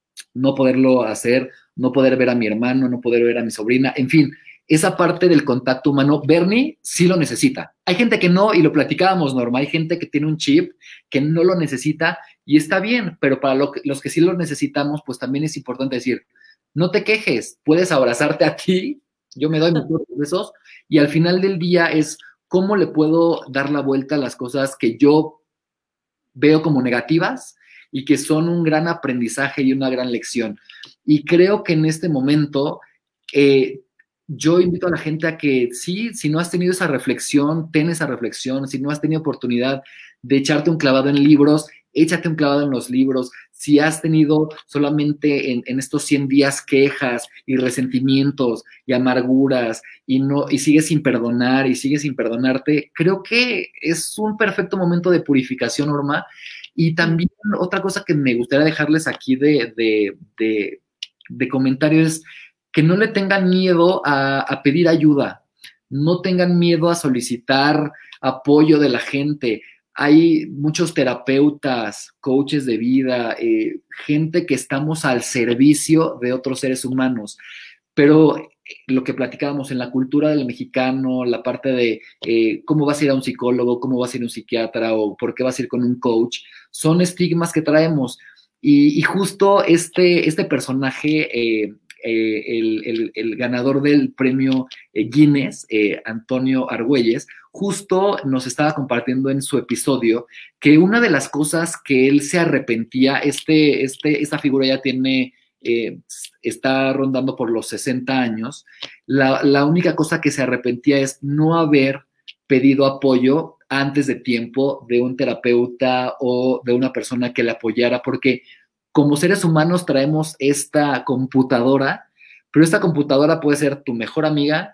Speaker 2: no poderlo hacer, no poder ver a mi hermano, no poder ver a mi sobrina, en fin, esa parte del contacto humano, Bernie sí lo necesita. Hay gente que no, y lo platicábamos, Norma, hay gente que tiene un chip que no lo necesita y está bien, pero para lo que, los que sí lo necesitamos, pues también es importante decir, no te quejes, puedes abrazarte a ti, yo me doy muchos besos, y al final del día es cómo le puedo dar la vuelta a las cosas que yo veo como negativas y que son un gran aprendizaje y una gran lección. Y creo que en este momento eh, yo invito a la gente a que sí, si no has tenido esa reflexión, ten esa reflexión, si no has tenido oportunidad de echarte un clavado en libros, échate un clavado en los libros. Si has tenido solamente en, en estos cien días quejas y resentimientos y amarguras y, no, y sigues sin perdonar y sigues sin perdonarte, creo que es un perfecto momento de purificación, Norma. Y también otra cosa que me gustaría dejarles aquí de, de, de, de comentario es que no le tengan miedo a, a pedir ayuda, no tengan miedo a solicitar apoyo de la gente. Hay muchos terapeutas, coaches de vida, eh, gente que estamos al servicio de otros seres humanos, pero lo que platicábamos en la cultura del mexicano, la parte de eh, cómo vas a ir a un psicólogo, cómo vas a ir a un psiquiatra o por qué vas a ir con un coach, son estigmas que traemos. Y, y justo este, este personaje, eh, eh, el, el, el ganador del premio eh, Guinness, eh, Antonio Argüelles, justo nos estaba compartiendo en su episodio que una de las cosas que él se arrepentía, este, este, esta figura ya tiene, eh, está rondando por los sesenta años, la, la única cosa que se arrepentía es no haber pedido apoyo antes de tiempo de un terapeuta o de una persona que le apoyara, porque como seres humanos traemos esta computadora, pero esta computadora puede ser tu mejor amiga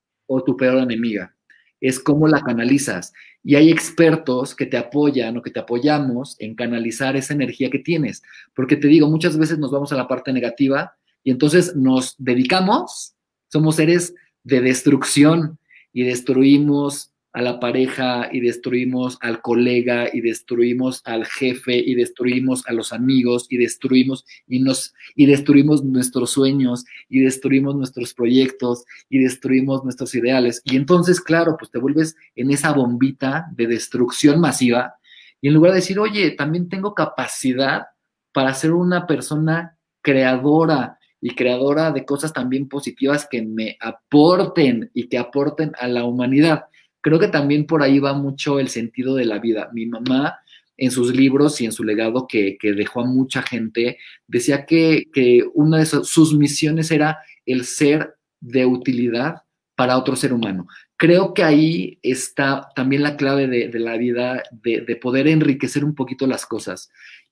Speaker 2: o tu peor enemiga. Es cómo la canalizas. Y hay expertos que te apoyan o que te apoyamos en canalizar esa energía que tienes. Porque te digo, muchas veces nos vamos a la parte negativa y entonces nos dedicamos, somos seres de destrucción y destruimos a la pareja y destruimos al colega y destruimos al jefe y destruimos a los amigos y destruimos y nos y destruimos nuestros sueños y destruimos nuestros proyectos y destruimos nuestros ideales. Y entonces, claro, pues te vuelves en esa bombita de destrucción masiva y en lugar de decir, oye, también tengo capacidad para ser una persona creadora y creadora de cosas también positivas que me aporten y que aporten a la humanidad. Creo que también por ahí va mucho el sentido de la vida. Mi mamá, en sus libros y en su legado que, que dejó a mucha gente, decía que, que una de sus, sus misiones era el ser de utilidad para otro ser humano. Creo que ahí está también la clave de, de la vida, de, de poder enriquecer un poquito las cosas.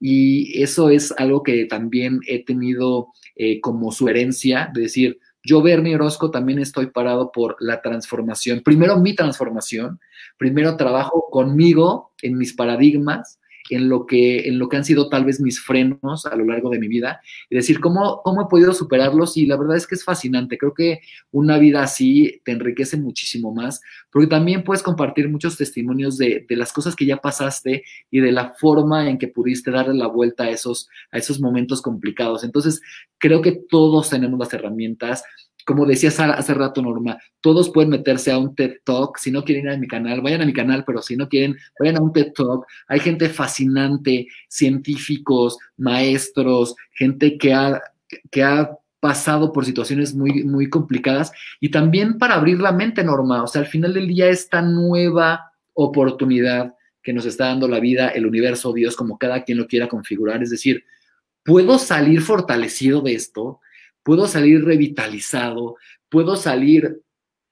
Speaker 2: Y eso es algo que también he tenido eh, como su herencia, de decir, yo, Bernie Orozco, también estoy parado por la transformación. Primero mi transformación, primero trabajo conmigo en mis paradigmas, en lo que, en lo que han sido tal vez mis frenos a lo largo de mi vida, y decir cómo, cómo he podido superarlos, y la verdad es que es fascinante. Creo que una vida así te enriquece muchísimo más, porque también puedes compartir muchos testimonios de, de las cosas que ya pasaste y de la forma en que pudiste darle la vuelta a esos, a esos momentos complicados. Entonces, creo que todos tenemos las herramientas. como decías hace rato, Norma, todos pueden meterse a un TED Talk. Si no quieren ir a mi canal, vayan a mi canal, pero si no quieren, vayan a un TED Talk. Hay gente fascinante, científicos, maestros, gente que ha, que ha pasado por situaciones muy, muy complicadas, y también para abrir la mente, Norma. O sea, al final del día, esta nueva oportunidad que nos está dando la vida, el universo, Dios, como cada quien lo quiera configurar, es decir, puedo salir fortalecido de esto, puedo salir revitalizado, puedo salir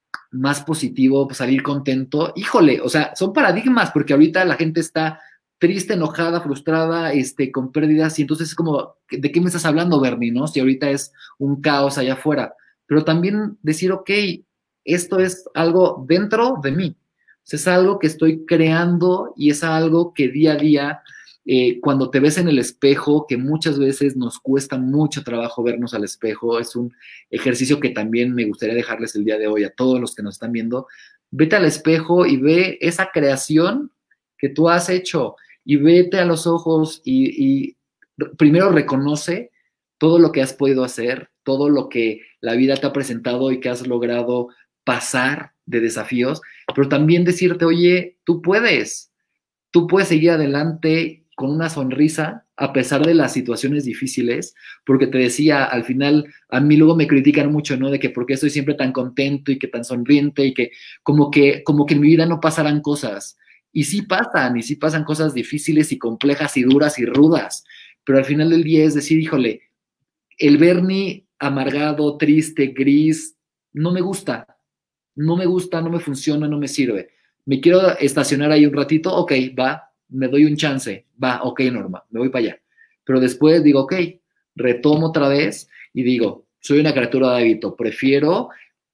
Speaker 2: más positivo, salir contento. Híjole, o sea, son paradigmas, porque ahorita la gente está triste, enojada, frustrada, este, con pérdidas, y entonces es como, ¿de qué me estás hablando, Bernie, no? Si ahorita es un caos allá afuera. Pero también decir, ok, esto es algo dentro de mí. O sea, es algo que estoy creando, y es algo que día a día, Eh, cuando te ves en el espejo, que muchas veces nos cuesta mucho trabajo vernos al espejo, es un ejercicio que también me gustaría dejarles el día de hoy a todos los que nos están viendo. Vete al espejo y ve esa creación que tú has hecho, y vete a los ojos y, y primero reconoce todo lo que has podido hacer, todo lo que la vida te ha presentado y que has logrado pasar de desafíos, pero también decirte, oye, tú puedes, tú puedes seguir adelante con una sonrisa, a pesar de las situaciones difíciles, porque te decía, al final, a mí luego me critican mucho, ¿no? De que por qué estoy siempre tan contento y que tan sonriente, y que como que, como que en mi vida no pasarán cosas. Y sí pasan, y sí pasan cosas difíciles y complejas y duras y rudas, pero al final del día es decir, híjole, el Bernie amargado, triste, gris, no me gusta, no me gusta, no me funciona, no me sirve. Me quiero estacionar ahí un ratito, ok, va, me doy un chance, va, ok, Norma, me voy para allá. Pero después digo, ok, retomo otra vez y digo, soy una criatura de hábito, prefiero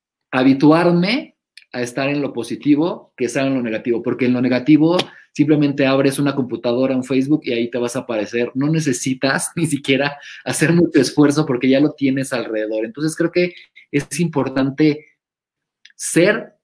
Speaker 2: habituarme a estar en lo positivo que estar en lo negativo, porque en lo negativo simplemente abres una computadora, un Facebook, y ahí te vas a aparecer. No necesitas ni siquiera hacer mucho esfuerzo porque ya lo tienes alrededor. Entonces creo que es importante ser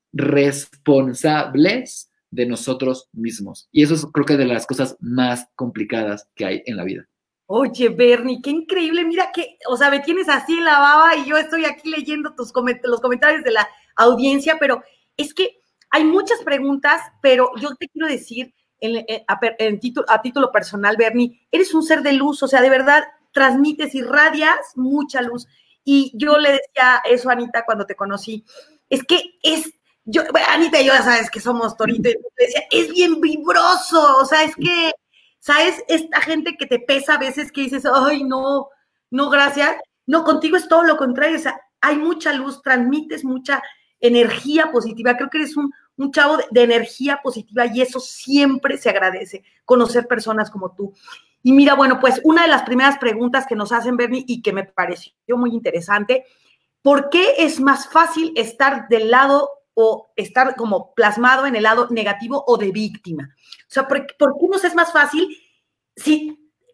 Speaker 2: responsables de nosotros mismos. Y eso es, creo que, de las cosas más complicadas que hay en la vida.
Speaker 1: Oye, Bernie, qué increíble. Mira que, o sea, me tienes así en la baba y yo estoy aquí leyendo tus coment- los comentarios de la audiencia, pero es que hay muchas preguntas, pero yo te quiero decir, en, en, a, en título, a título personal, Bernie, eres un ser de luz, o sea, de verdad, transmites, irradias mucha luz. Y yo le decía eso a Anita cuando te conocí, es que es, yo, bueno, Anita y yo ya sabes que somos torito, y le decía, es bien vibroso, o sea, es que, ¿sabes? Esta gente que te pesa a veces, que dices, ay, no, no, gracias. No, contigo es todo lo contrario, o sea, hay mucha luz, transmites mucha energía positiva. Creo que eres un, un chavo de, de energía positiva, y eso siempre se agradece, conocer personas como tú. Y mira, bueno, pues una de las primeras preguntas que nos hacen, Bernie, y que me pareció muy interesante, ¿por qué es más fácil estar del lado o estar como plasmado en el lado negativo o de víctima? O sea, ¿por, ¿por qué nos es más fácil si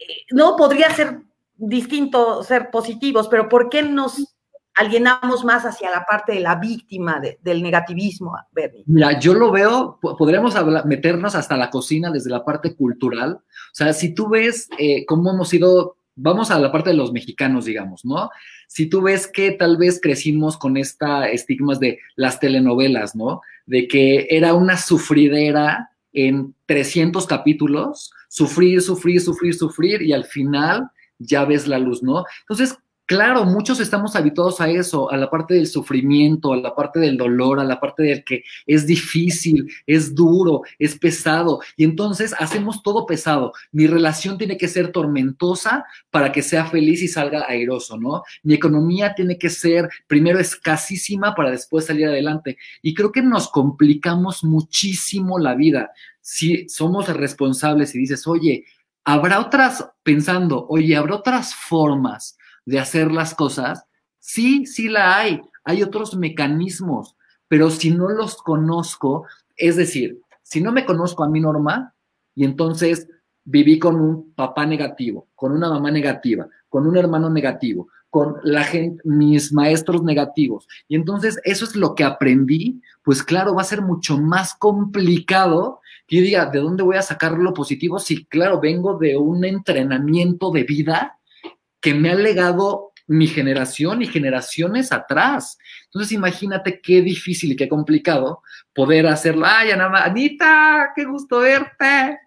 Speaker 1: no podría ser distinto ser positivos, pero por qué nos alienamos más hacia la parte de la víctima, de, del negativismo, Bernie?
Speaker 2: Mira, yo lo veo, podríamos hablar, meternos hasta la cocina desde la parte cultural. O sea, si tú ves eh, cómo hemos ido, vamos a la parte de los mexicanos, digamos, ¿no? Si tú ves que tal vez crecimos con esta estigmas de las telenovelas, ¿no? De que era una sufridera en trescientos capítulos, sufrir, sufrir, sufrir, sufrir, y al final ya ves la luz, ¿no? Entonces, claro, muchos estamos habituados a eso, a la parte del sufrimiento, a la parte del dolor, a la parte del que es difícil, es duro, es pesado, y entonces hacemos todo pesado. Mi relación tiene que ser tormentosa para que sea feliz y salga airoso, ¿no? Mi economía tiene que ser primero escasísima para después salir adelante. Y creo que nos complicamos muchísimo la vida. Si somos responsables y dices, oye, habrá otras, pensando, oye, habrá otras formas de hacer las cosas. Sí, sí la hay. Hay otros mecanismos, pero si no los conozco, es decir, si no me conozco a mi Norma, y entonces viví con un papá negativo, con una mamá negativa, con un hermano negativo, con la gente, mis maestros negativos, y entonces eso es lo que aprendí, pues claro, va a ser mucho más complicado que yo diga, ¿de dónde voy a sacar lo positivo? Si, claro, vengo de un entrenamiento de vida que me ha legado mi generación y generaciones atrás. Entonces, imagínate qué difícil y qué complicado poder hacerlo. Ay, Ana, Anita, qué gusto verte.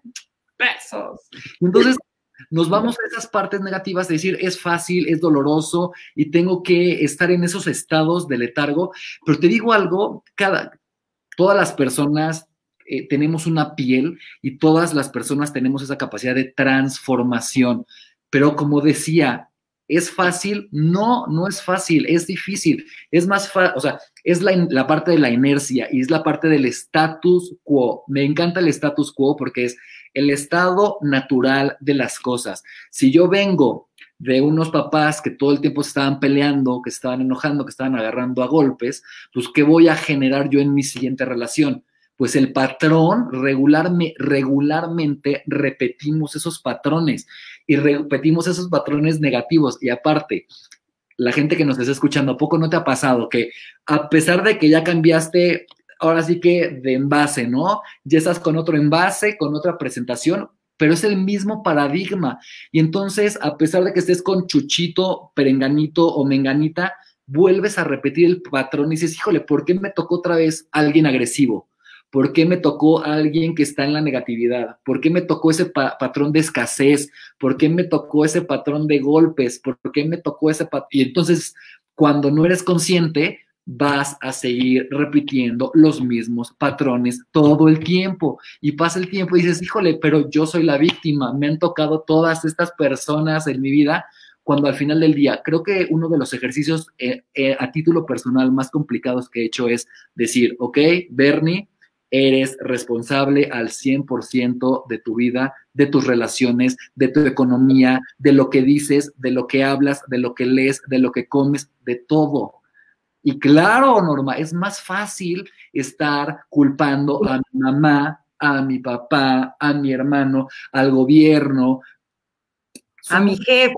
Speaker 2: Besos. Entonces, nos vamos a esas partes negativas de decir, es fácil, es doloroso y tengo que estar en esos estados de letargo. Pero te digo algo, cada, todas las personas eh, tenemos una piel y todas las personas tenemos esa capacidad de transformación. Pero como decía, ¿es fácil? No, no es fácil, es difícil. Es más fácil, o sea, es la, la parte de la inercia y es la parte del status quo. Me encanta el status quo porque es el estado natural de las cosas. Si yo vengo de unos papás que todo el tiempo se estaban peleando, que estaban enojando, que estaban agarrando a golpes, pues ¿qué voy a generar yo en mi siguiente relación? Pues el patrón, regularme, regularmente repetimos esos patrones y repetimos esos patrones negativos. Y aparte, la gente que nos está escuchando, ¿a poco no te ha pasado que a pesar de que ya cambiaste, ahora sí que de envase, ¿no? Ya estás con otro envase, con otra presentación, pero es el mismo paradigma. Y entonces, a pesar de que estés con Chuchito, Perenganito o Menganita, vuelves a repetir el patrón y dices, híjole, ¿por qué me tocó otra vez alguien agresivo? ¿Por qué me tocó a alguien que está en la negatividad? ¿Por qué me tocó ese pa patrón de escasez? ¿Por qué me tocó ese patrón de golpes? ¿Por qué me tocó ese patrón? Y entonces, cuando no eres consciente, vas a seguir repitiendo los mismos patrones todo el tiempo. Y pasa el tiempo y dices, híjole, pero yo soy la víctima. Me han tocado todas estas personas en mi vida, cuando al final del día, creo que uno de los ejercicios eh, eh, a título personal más complicados que he hecho es decir, ok, Bernie, eres responsable al cien por ciento de tu vida, de tus relaciones, de tu economía, de lo que dices, de lo que hablas, de lo que lees, de lo que comes, de todo. Y claro, Norma, es más fácil estar culpando a mi mamá, a mi papá, a mi hermano, al gobierno.
Speaker 1: Somos, a mi jefe.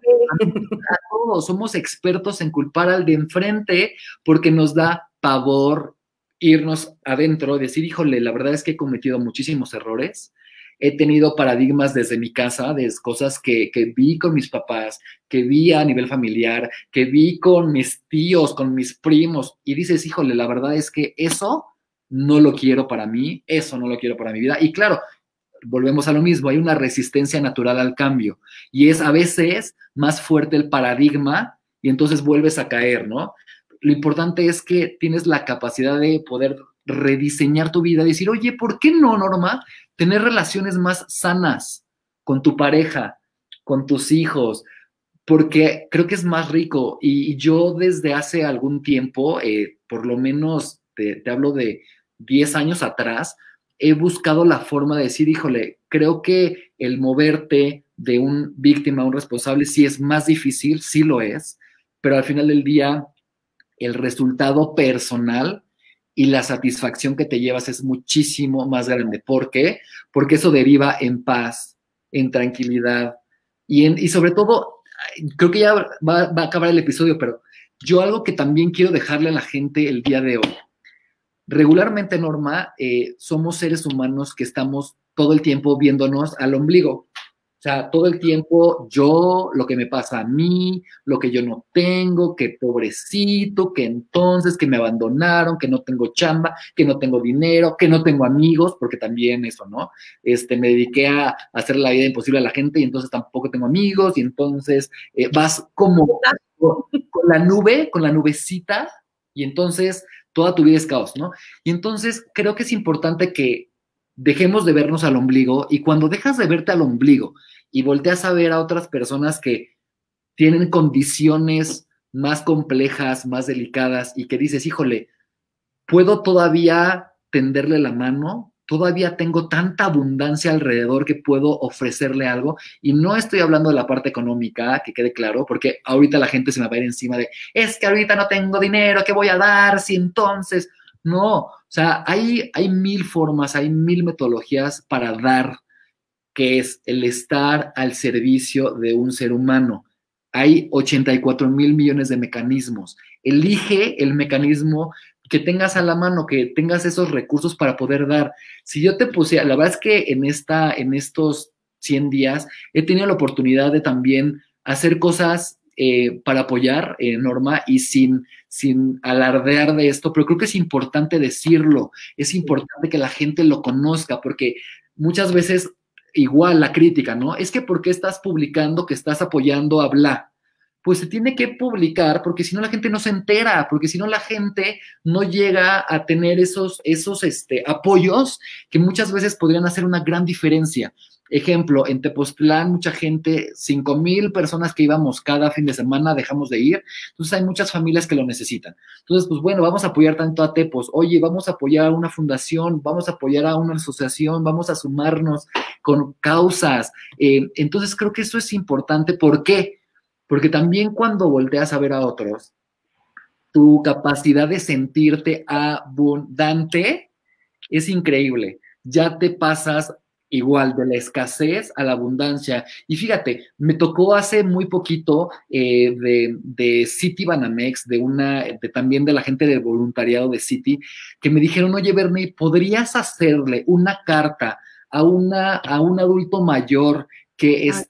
Speaker 2: A todos, somos expertos en culpar al de enfrente porque nos da pavor irnos adentro y decir, híjole, la verdad es que he cometido muchísimos errores, he tenido paradigmas desde mi casa, de cosas que, que vi con mis papás, que vi a nivel familiar, que vi con mis tíos, con mis primos, y dices, híjole, la verdad es que eso no lo quiero para mí, eso no lo quiero para mi vida, y claro, volvemos a lo mismo, hay una resistencia natural al cambio, y es a veces más fuerte el paradigma, y entonces vuelves a caer, ¿no? Lo importante es que tienes la capacidad de poder rediseñar tu vida, decir, oye, ¿por qué no, Norma, tener relaciones más sanas con tu pareja, con tus hijos? Porque creo que es más rico. Y yo desde hace algún tiempo, eh, por lo menos te, te hablo de diez años atrás, he buscado la forma de decir, híjole, creo que el moverte de un víctima a un responsable sí es más difícil, sí lo es, pero al final del día el resultado personal y la satisfacción que te llevas es muchísimo más grande. ¿Por qué? Porque eso deriva en paz, en tranquilidad y, en, y sobre todo, creo que ya va, va a acabar el episodio, pero yo algo que también quiero dejarle a la gente el día de hoy. Regularmente, Norma, eh, somos seres humanos que estamos todo el tiempo viéndonos al ombligo. O sea, todo el tiempo yo, lo que me pasa a mí, lo que yo no tengo, que pobrecito, que entonces, que me abandonaron, que no tengo chamba, que no tengo dinero, que no tengo amigos, porque también eso, ¿no? Este, me dediqué a hacer la vida imposible a la gente y entonces tampoco tengo amigos y entonces eh, vas como con, con la nube, con la nubecita y entonces toda tu vida es caos, ¿no? Y entonces creo que es importante que dejemos de vernos al ombligo y cuando dejas de verte al ombligo y volteas a ver a otras personas que tienen condiciones más complejas, más delicadas y que dices, híjole, ¿puedo todavía tenderle la mano? ¿Todavía tengo tanta abundancia alrededor que puedo ofrecerle algo? Y no estoy hablando de la parte económica, que quede claro, porque ahorita la gente se me va a ir encima de, es que ahorita no tengo dinero, ¿qué voy a dar si entonces? No, o sea, hay, hay mil formas, hay mil metodologías para dar, que es el estar al servicio de un ser humano. Hay ochenta y cuatro mil millones de mecanismos. Elige el mecanismo que tengas a la mano, que tengas esos recursos para poder dar. Si yo te pusiera, la verdad es que en, esta, en estos cien días he tenido la oportunidad de también hacer cosas eh, para apoyar, eh, Norma, y sin, sin alardear de esto, pero creo que es importante decirlo, es importante que la gente lo conozca, porque muchas veces igual la crítica, ¿no? Es que ¿por qué estás publicando que estás apoyando a bla? Pues se tiene que publicar porque si no la gente no se entera, porque si no la gente no llega a tener esos, esos este, apoyos que muchas veces podrían hacer una gran diferencia. Ejemplo, en Tepoztlán, mucha gente, cinco mil personas que íbamos cada fin de semana, dejamos de ir. Entonces hay muchas familias que lo necesitan. Entonces, pues bueno, vamos a apoyar tanto a Tepos. Oye, vamos a apoyar a una fundación, vamos a apoyar a una asociación, vamos a sumarnos con causas. Eh, entonces creo que eso es importante. ¿Por qué? Porque también cuando volteas a ver a otros, tu capacidad de sentirte abundante es increíble. Ya te pasas igual de la escasez a la abundancia. Y fíjate, me tocó hace muy poquito eh, de, de City Banamex, de una, de, también de la gente del voluntariado de City, que me dijeron, oye, Bernie, ¿podrías hacerle una carta a, una, a un adulto mayor que es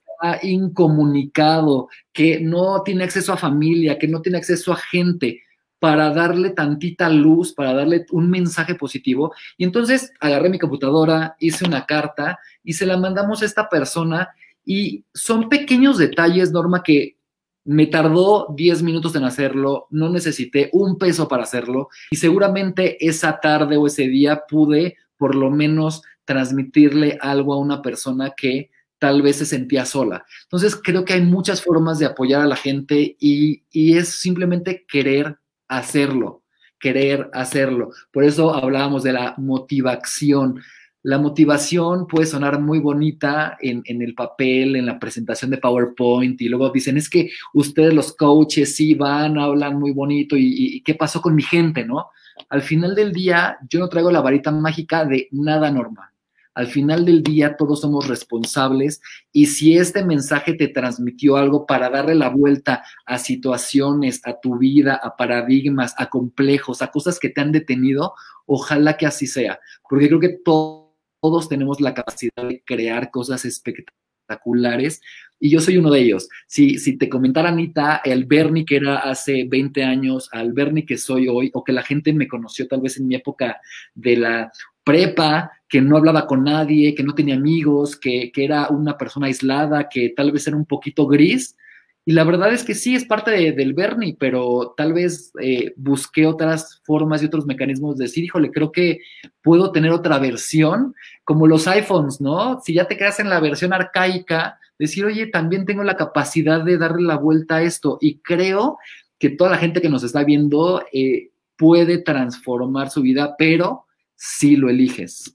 Speaker 2: incomunicado, que no tiene acceso a familia, que no tiene acceso a gente, para darle tantita luz, para darle un mensaje positivo? Y entonces agarré mi computadora, hice una carta y se la mandamos a esta persona, y son pequeños detalles, Norma, que me tardó diez minutos en hacerlo, no necesité un peso para hacerlo, y seguramente esa tarde o ese día pude por lo menos transmitirle algo a una persona que tal vez se sentía sola. Entonces creo que hay muchas formas de apoyar a la gente, y, y es simplemente querer hacerlo, querer hacerlo. Por eso hablábamos de la motivación. La motivación puede sonar muy bonita en, en el papel, en la presentación de PowerPoint, y luego dicen, es que ustedes los coaches sí van, hablan muy bonito, y, y, y ¿qué pasó con mi gente, no? Al final del día, yo no traigo la varita mágica de nada, Norma. Al final del día todos somos responsables, y si este mensaje te transmitió algo para darle la vuelta a situaciones, a tu vida, a paradigmas, a complejos, a cosas que te han detenido, ojalá que así sea, porque creo que to- todos tenemos la capacidad de crear cosas espectaculares, y yo soy uno de ellos. Si, si te comentara, Anita, el Bernie que era hace veinte años, al Bernie que soy hoy, o que la gente me conoció tal vez en mi época de la prepa, que no hablaba con nadie, que no tenía amigos, que, que era una persona aislada, que tal vez era un poquito gris, y la verdad es que sí, es parte de, del Bernie, pero tal vez eh, busqué otras formas y otros mecanismos de decir, híjole, creo que puedo tener otra versión, como los iPhones, ¿no? Si ya te quedas en la versión arcaica, decir, oye, también tengo la capacidad de darle la vuelta a esto, y creo que toda la gente que nos está viendo eh, puede transformar su vida, pero si lo eliges.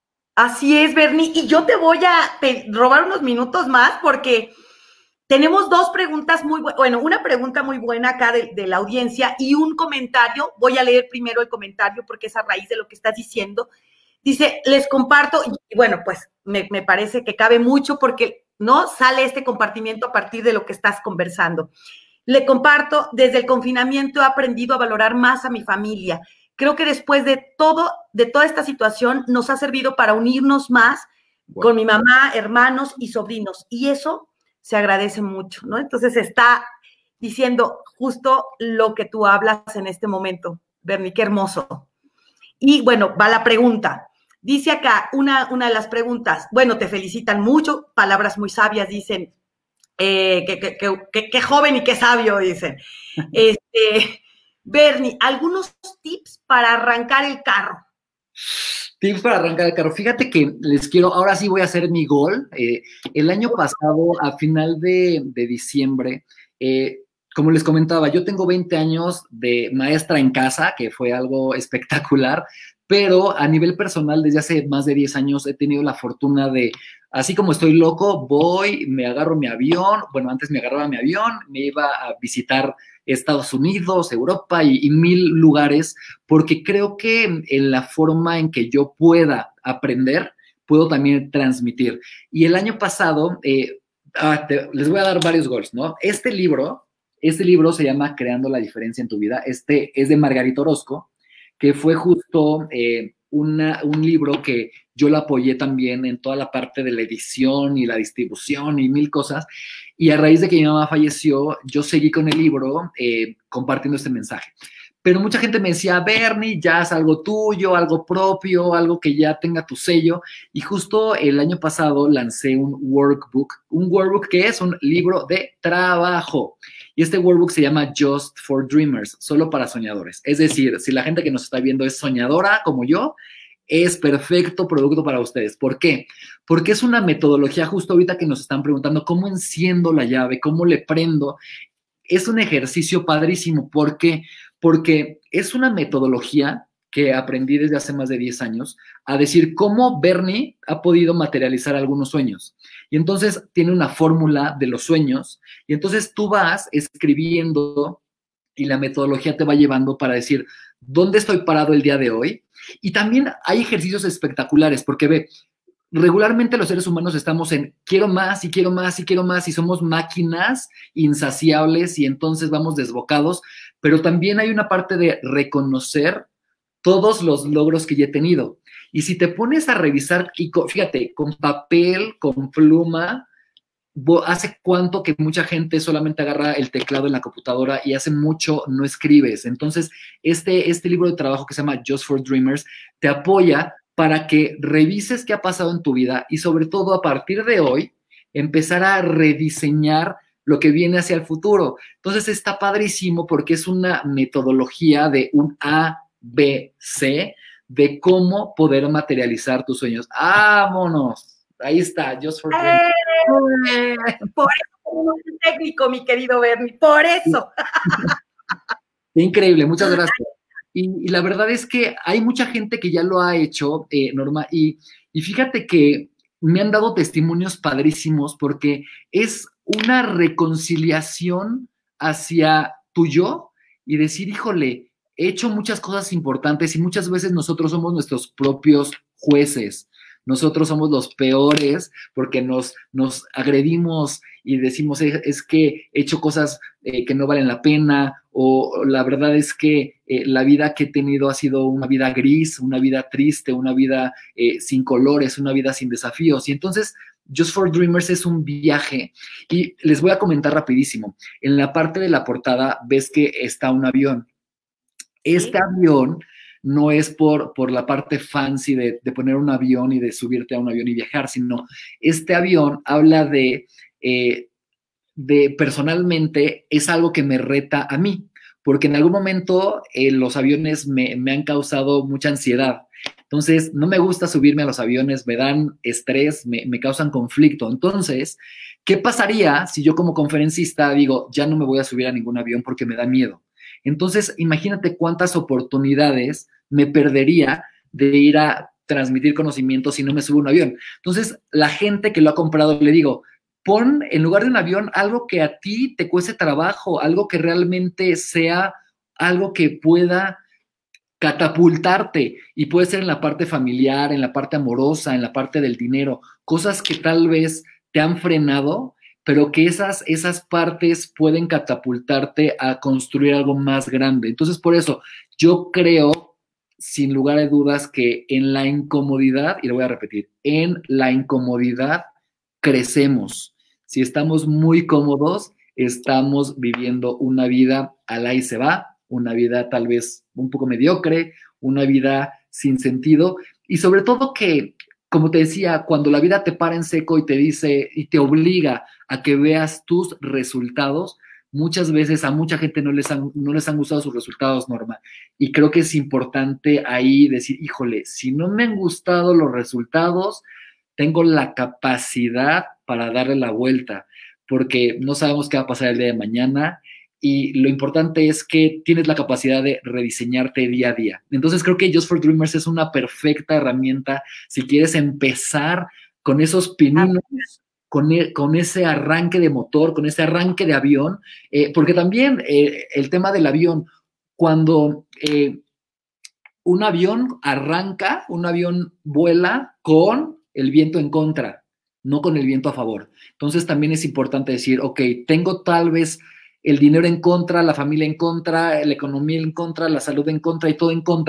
Speaker 1: Así es, Bernie. Y yo te voy a robar unos minutos más porque tenemos dos preguntas muy buenas. Bueno, una pregunta muy buena acá de, de la audiencia y un comentario. Voy a leer primero el comentario porque es a raíz de lo que estás diciendo. Dice, les comparto, y bueno, pues me, me parece que cabe mucho porque no sale este compartimiento a partir de lo que estás conversando. Le comparto, desde el confinamiento he aprendido a valorar más a mi familia. Creo que después de todo, de toda esta situación, nos ha servido para unirnos más wow. con mi mamá, hermanos y sobrinos. Y eso se agradece mucho, ¿no? Entonces está diciendo justo lo que tú hablas en este momento, Bernie, qué hermoso. Y bueno, va la pregunta. Dice acá una, una de las preguntas, bueno, te felicitan mucho, palabras muy sabias, dicen, eh, que, que, que, que, que joven y qué sabio, dicen. Este... Bernie, algunos tips para arrancar el carro.
Speaker 2: Tips para arrancar el carro. Fíjate que les quiero, ahora sí voy a hacer mi gol. Eh, el año pasado, a final de, de diciembre, eh, como les comentaba, yo tengo veinte años de maestra en casa, que fue algo espectacular, pero a nivel personal, desde hace más de diez años he tenido la fortuna de, así como estoy loco, voy, me agarro mi avión, bueno, antes me agarraba mi avión, me iba a visitar Estados Unidos, Europa y, y mil lugares, porque creo que en la forma en que yo pueda aprender, puedo también transmitir. Y el año pasado, eh, ah, te, les voy a dar varios goals, ¿no? Este libro, este libro se llama Creando la Diferencia en tu Vida, este es de Margarita Orozco, que fue justo eh, una, un libro que yo la apoyé también en toda la parte de la edición y la distribución y mil cosas. Y a raíz de que mi mamá falleció, yo seguí con el libro eh, compartiendo este mensaje. Pero mucha gente me decía, Bernie, ya es algo tuyo, algo propio, algo que ya tenga tu sello. Y justo el año pasado lancé un workbook, un workbook que es un libro de trabajo. Y este workbook se llama Just for Dreamers, solo para soñadores. Es decir, si la gente que nos está viendo es soñadora como yo, es perfecto producto para ustedes. ¿Por qué? Porque es una metodología, justo ahorita que nos están preguntando, ¿cómo enciendo la llave? ¿Cómo le prendo? Es un ejercicio padrísimo. ¿Por qué? Porque es una metodología que aprendí desde hace más de diez años a decir cómo Bernie ha podido materializar algunos sueños. Y entonces tiene una fórmula de los sueños y entonces tú vas escribiendo y la metodología te va llevando para decir dónde estoy parado el día de hoy. Y también hay ejercicios espectaculares porque ve, regularmente los seres humanos estamos en quiero más y quiero más y quiero más y somos máquinas insaciables y entonces vamos desbocados, pero también hay una parte de reconocer todos los logros que ya he tenido. Y si te pones a revisar, y con, fíjate, con papel, con pluma, hace cuánto que mucha gente solamente agarra el teclado en la computadora y hace mucho no escribes. Entonces, este, este libro de trabajo que se llama Just for Dreamers te apoya para que revises qué ha pasado en tu vida y sobre todo a partir de hoy empezar a rediseñar lo que viene hacia el futuro. Entonces está padrísimo porque es una metodología de un A, B, C de cómo poder materializar tus sueños. ¡Vámonos! Ahí está, Just for Dreamers.
Speaker 1: ¡Eh! Por eso somos un técnico, mi querido Bernie, por eso.
Speaker 2: Increíble, muchas gracias. Y, y la verdad es que hay mucha gente que ya lo ha hecho, eh, Norma, y, y fíjate que me han dado testimonios padrísimos porque es una reconciliación hacia tu yo y decir, híjole, he hecho muchas cosas importantes y muchas veces nosotros somos nuestros propios jueces. Nosotros somos los peores porque nos, nos agredimos y decimos, es, es que he hecho cosas eh, que no valen la pena, o la verdad es que eh, la vida que he tenido ha sido una vida gris, una vida triste, una vida eh, sin colores, una vida sin desafíos. Y entonces, Just for Dreamers es un viaje. Y les voy a comentar rapidísimo. En la parte de la portada ves que está un avión. Este ¿Sí? avión no es por, por la parte fancy de, de poner un avión y de subirte a un avión y viajar, sino este avión habla de, eh, de personalmente, es algo que me reta a mí, porque en algún momento eh, los aviones me, me han causado mucha ansiedad. Entonces, no me gusta subirme a los aviones, me dan estrés, me, me causan conflicto. Entonces, ¿qué pasaría si yo como conferencista digo, ya no me voy a subir a ningún avión porque me da miedo? Entonces, imagínate cuántas oportunidades me perdería de ir a transmitir conocimiento si no me subo a un avión. Entonces, la gente que lo ha comprado, le digo, pon en lugar de un avión algo que a ti te cueste trabajo, algo que realmente sea algo que pueda catapultarte y puede ser en la parte familiar, en la parte amorosa, en la parte del dinero, cosas que tal vez te han frenado, pero que esas, esas partes pueden catapultarte a construir algo más grande. Entonces, por eso, yo creo, sin lugar a dudas, que en la incomodidad, y lo voy a repetir, en la incomodidad crecemos. Si estamos muy cómodos, estamos viviendo una vida al ahí se va, una vida tal vez un poco mediocre, una vida sin sentido, y sobre todo que, como te decía, cuando la vida te para en seco y te dice y te obliga a que veas tus resultados, muchas veces a mucha gente no les han, no les han gustado sus resultados, Norma. Y creo que es importante ahí decir, híjole, si no me han gustado los resultados, tengo la capacidad para darle la vuelta, porque no sabemos qué va a pasar el día de mañana. Y lo importante es que tienes la capacidad de rediseñarte día a día. Entonces creo que Just for Dreamers es una perfecta herramienta si quieres empezar con esos pininos, con, e, con ese arranque de motor, con ese arranque de avión, eh, porque también eh, el tema del avión, cuando eh, un avión arranca, un avión vuela con el viento en contra, no con el viento a favor. Entonces también es importante decir, ok, tengo tal vez el dinero en contra, la familia en contra, la economía en contra, la salud en contra y todo en contra.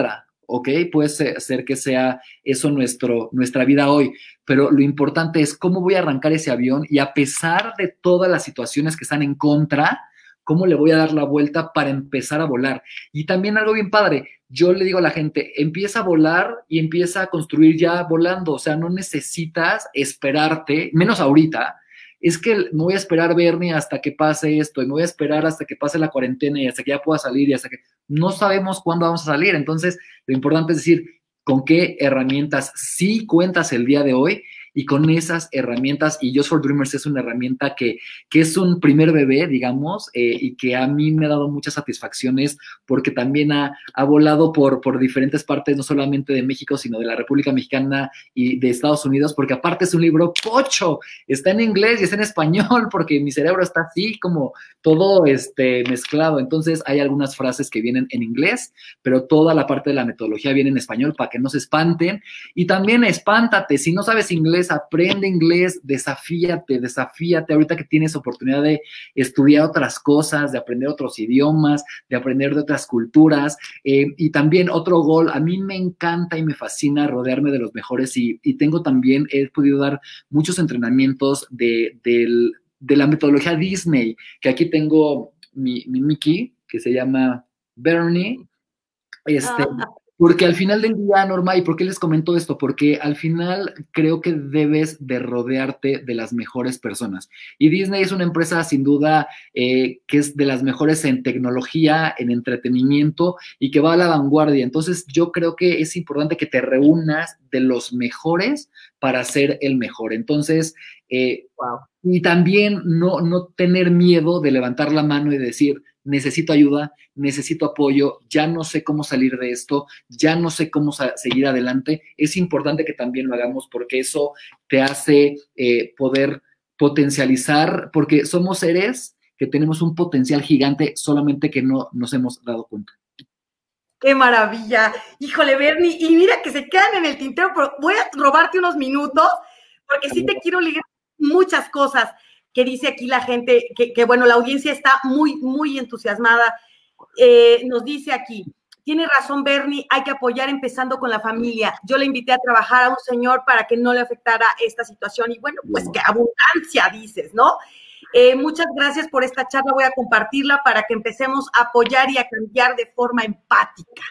Speaker 2: ¿ok? Puede ser, ser que sea eso nuestro, nuestra vida hoy, pero lo importante es cómo voy a arrancar ese avión y a pesar de todas las situaciones que están en contra, cómo le voy a dar la vuelta para empezar a volar. Y también algo bien padre, yo le digo a la gente, empieza a volar y empieza a construir ya volando, o sea, no necesitas esperarte, menos ahorita, es que me voy a esperar, Bernie, hasta que pase esto, y me voy a esperar hasta que pase la cuarentena y hasta que ya pueda salir y hasta que no sabemos cuándo vamos a salir. Entonces, lo importante es decir, con qué herramientas sí cuentas el día de hoy y con esas herramientas, y Just for Dreamers es una herramienta que, que es un primer bebé, digamos, eh, y que a mí me ha dado muchas satisfacciones porque también ha, ha volado por, por diferentes partes, no solamente de México, sino de la República Mexicana y de Estados Unidos, porque aparte es un libro pocho, está en inglés y está en español, porque mi cerebro está así como todo este, mezclado. Entonces hay algunas frases que vienen en inglés, pero toda la parte de la metodología viene en español para que no se espanten. Y también espántate, si no sabes inglés, aprende inglés, desafíate, desafíate ahorita que tienes oportunidad de estudiar otras cosas, de aprender otros idiomas, de aprender de otras culturas. Eh, y también otro gol, a mí me encanta y me fascina rodearme de los mejores y, y tengo también, he podido dar muchos entrenamientos de, de, de la metodología Disney, que aquí tengo mi, mi Mickey, que se llama Bernie, este... Ah. Porque al final del día, Norma, ¿y por qué les comento esto? Porque al final creo que debes de rodearte de las mejores personas. Y Disney es una empresa sin duda eh, que es de las mejores en tecnología, en entretenimiento y que va a la vanguardia. Entonces yo creo que es importante que te reúnas de los mejores para ser el mejor. Entonces, eh, wow. Y también no, no tener miedo de levantar la mano y decir, necesito ayuda, necesito apoyo, ya no sé cómo salir de esto, ya no sé cómo seguir adelante. Es importante que también lo hagamos porque eso te hace eh, poder potencializar, porque somos seres que tenemos un potencial gigante, solamente que no nos hemos dado cuenta.
Speaker 1: ¡Qué maravilla! Híjole, Bernie, y mira que se quedan en el tintero, pero voy a robarte unos minutos, porque sí te quiero ligar muchas cosas que dice aquí la gente, que, que bueno, la audiencia está muy, muy entusiasmada. Eh, nos dice aquí, tiene razón Bernie, hay que apoyar empezando con la familia. Yo le invité a trabajar a un señor para que no le afectara esta situación y bueno, pues qué abundancia dices, ¿no? Eh, muchas gracias por esta charla, voy a compartirla para que empecemos a apoyar y a cambiar de forma empática.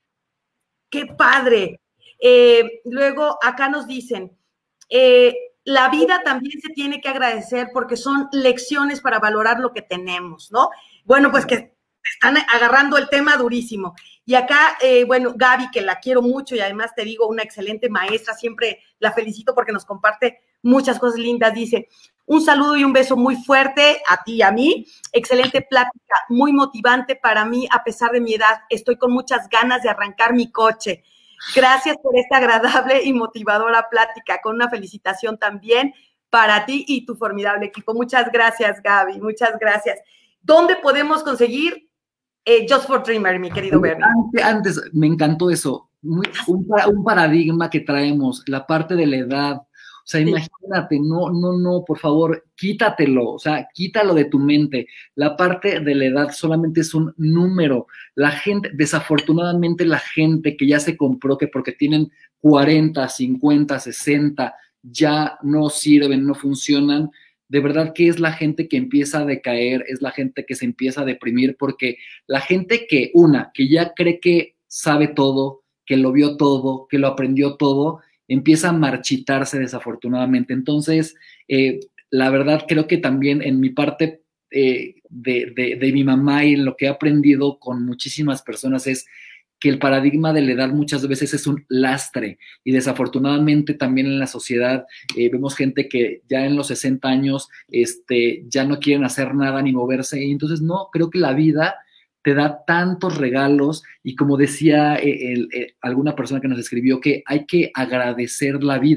Speaker 1: ¡Qué padre! Eh, luego acá nos dicen, eh, la vida también se tiene que agradecer porque son lecciones para valorar lo que tenemos, ¿no? Bueno, pues que están agarrando el tema durísimo. Y acá, eh, bueno, Gaby, que la quiero mucho y además te digo, una excelente maestra, siempre la felicito porque nos comparte muchas cosas lindas, dice, un saludo y un beso muy fuerte a ti y a mí, excelente plática, muy motivante para mí a pesar de mi edad, estoy con muchas ganas de arrancar mi coche. Gracias por esta agradable y motivadora plática, con una felicitación también para ti y tu formidable equipo. Muchas gracias, Gaby, muchas gracias. ¿Dónde podemos conseguir eh, Just for Dreamer, mi querido Bernie?
Speaker 2: Antes, antes me encantó eso, Muy, un, un paradigma que traemos, la parte de la edad. O sea, imagínate, no, no, no, por favor, quítatelo, o sea, quítalo de tu mente. La parte de la edad solamente es un número. La gente, desafortunadamente la gente que ya se compró que porque tienen cuarenta, cincuenta, sesenta, ya no sirven, no funcionan, de verdad que es la gente que empieza a decaer, es la gente que se empieza a deprimir, porque la gente que, una, que ya cree que sabe todo, que lo vio todo, que lo aprendió todo, empieza a marchitarse desafortunadamente. Entonces, eh, la verdad creo que también en mi parte eh, de, de, de mi mamá y en lo que he aprendido con muchísimas personas es que el paradigma de la edad muchas veces es un lastre y desafortunadamente también en la sociedad eh, vemos gente que ya en los sesenta años este, ya no quieren hacer nada ni moverse y entonces no, creo que la vida te da tantos regalos y como decía eh, el, eh, alguna persona que nos escribió que hay que agradecer la vida,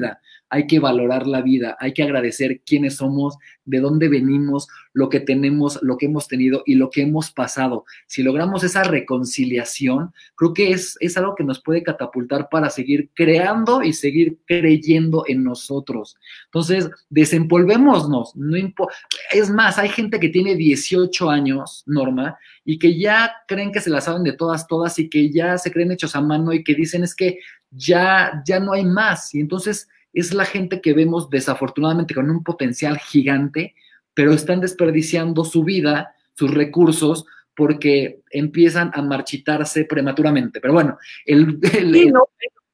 Speaker 2: hay que valorar la vida, hay que agradecer quiénes somos, de dónde venimos, lo que tenemos, lo que hemos tenido y lo que hemos pasado. Si logramos esa reconciliación, creo que es, es algo que nos puede catapultar para seguir creando y seguir creyendo en nosotros. Entonces, desempolvémonos. No impo- es más, hay gente que tiene dieciocho años, Norma, y que ya creen que se la saben de todas, todas, y que ya se creen hechos a mano y que dicen es que ya, ya no hay más. Y entonces es la gente que vemos desafortunadamente con un potencial gigante, pero están desperdiciando su vida, sus recursos, porque empiezan a marchitarse prematuramente. Pero bueno, el, el,
Speaker 1: Sí,
Speaker 2: el,
Speaker 1: no.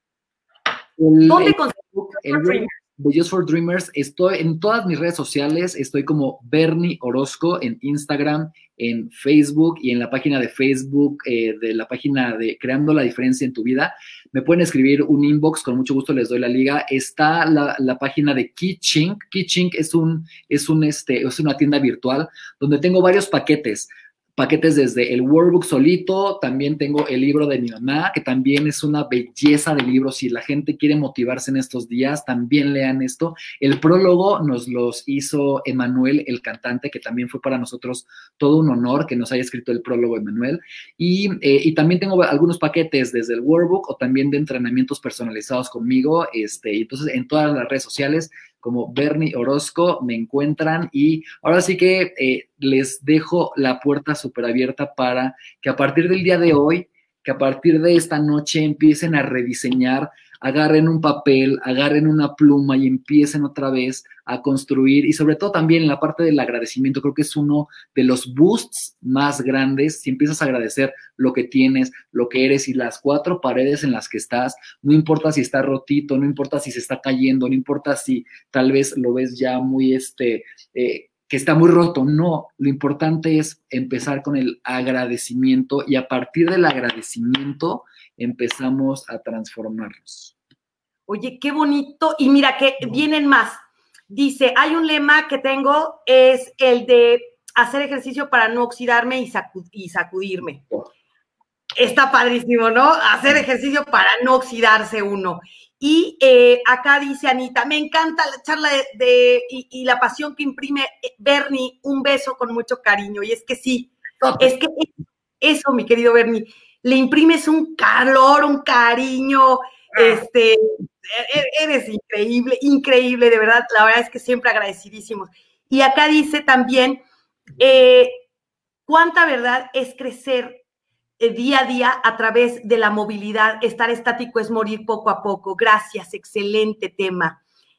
Speaker 2: el,
Speaker 1: ¿Dónde
Speaker 2: el,
Speaker 1: conseguimos
Speaker 2: el, el de Just for Dreamers? Estoy en todas mis redes sociales, estoy como Bernie Orozco en Instagram, en Facebook y en la página de Facebook eh, de la página de Creando la Diferencia en tu Vida. Me pueden escribir un inbox, con mucho gusto les doy la liga. Está la, la página de Kichink. Kichink es, un, es, un, este, es una tienda virtual donde tengo varios paquetes. Paquetes desde el workbook solito, también tengo el libro de mi mamá, que también es una belleza de libro. Si la gente quiere motivarse en estos días, también lean esto. El prólogo nos los hizo Emanuel, el cantante, que también fue para nosotros todo un honor que nos haya escrito el prólogo Emanuel. Y, eh, y también tengo algunos paquetes desde el workbook o también de entrenamientos personalizados conmigo. Este, entonces, en todas las redes sociales, como Bernie Orozco, me encuentran. Y ahora sí que eh, les dejo la puerta súper abierta para que a partir del día de hoy, que a partir de esta noche empiecen a rediseñar, agarren un papel, agarren una pluma y empiecen otra vez a construir. Y sobre todo también en la parte del agradecimiento, creo que es uno de los boosts más grandes. Si empiezas a agradecer lo que tienes, lo que eres y las cuatro paredes en las que estás, no importa si está rotito, no importa si se está cayendo, no importa si tal vez lo ves ya muy, este, eh, que está muy roto. No, lo importante es empezar con el agradecimiento y a partir del agradecimiento empezamos a transformarnos.
Speaker 1: Oye, qué bonito. Y mira que vienen más. Dice, hay un lema que tengo, es el de hacer ejercicio para no oxidarme y, sacu y sacudirme. Está padrísimo, ¿no? Hacer ejercicio para no oxidarse uno. Y eh, acá dice Anita, me encanta la charla de, de y, y la pasión que imprime Bernie, un beso con mucho cariño. Y es que sí, es que eso, mi querido Bernie, le imprimes un calor, un cariño, este, eres increíble, increíble, de verdad, la verdad es que siempre agradecidísimos. Y acá dice también, eh, cuánta verdad es crecer día a día a través de la movilidad. Estar estático es morir poco a poco. Gracias, excelente tema.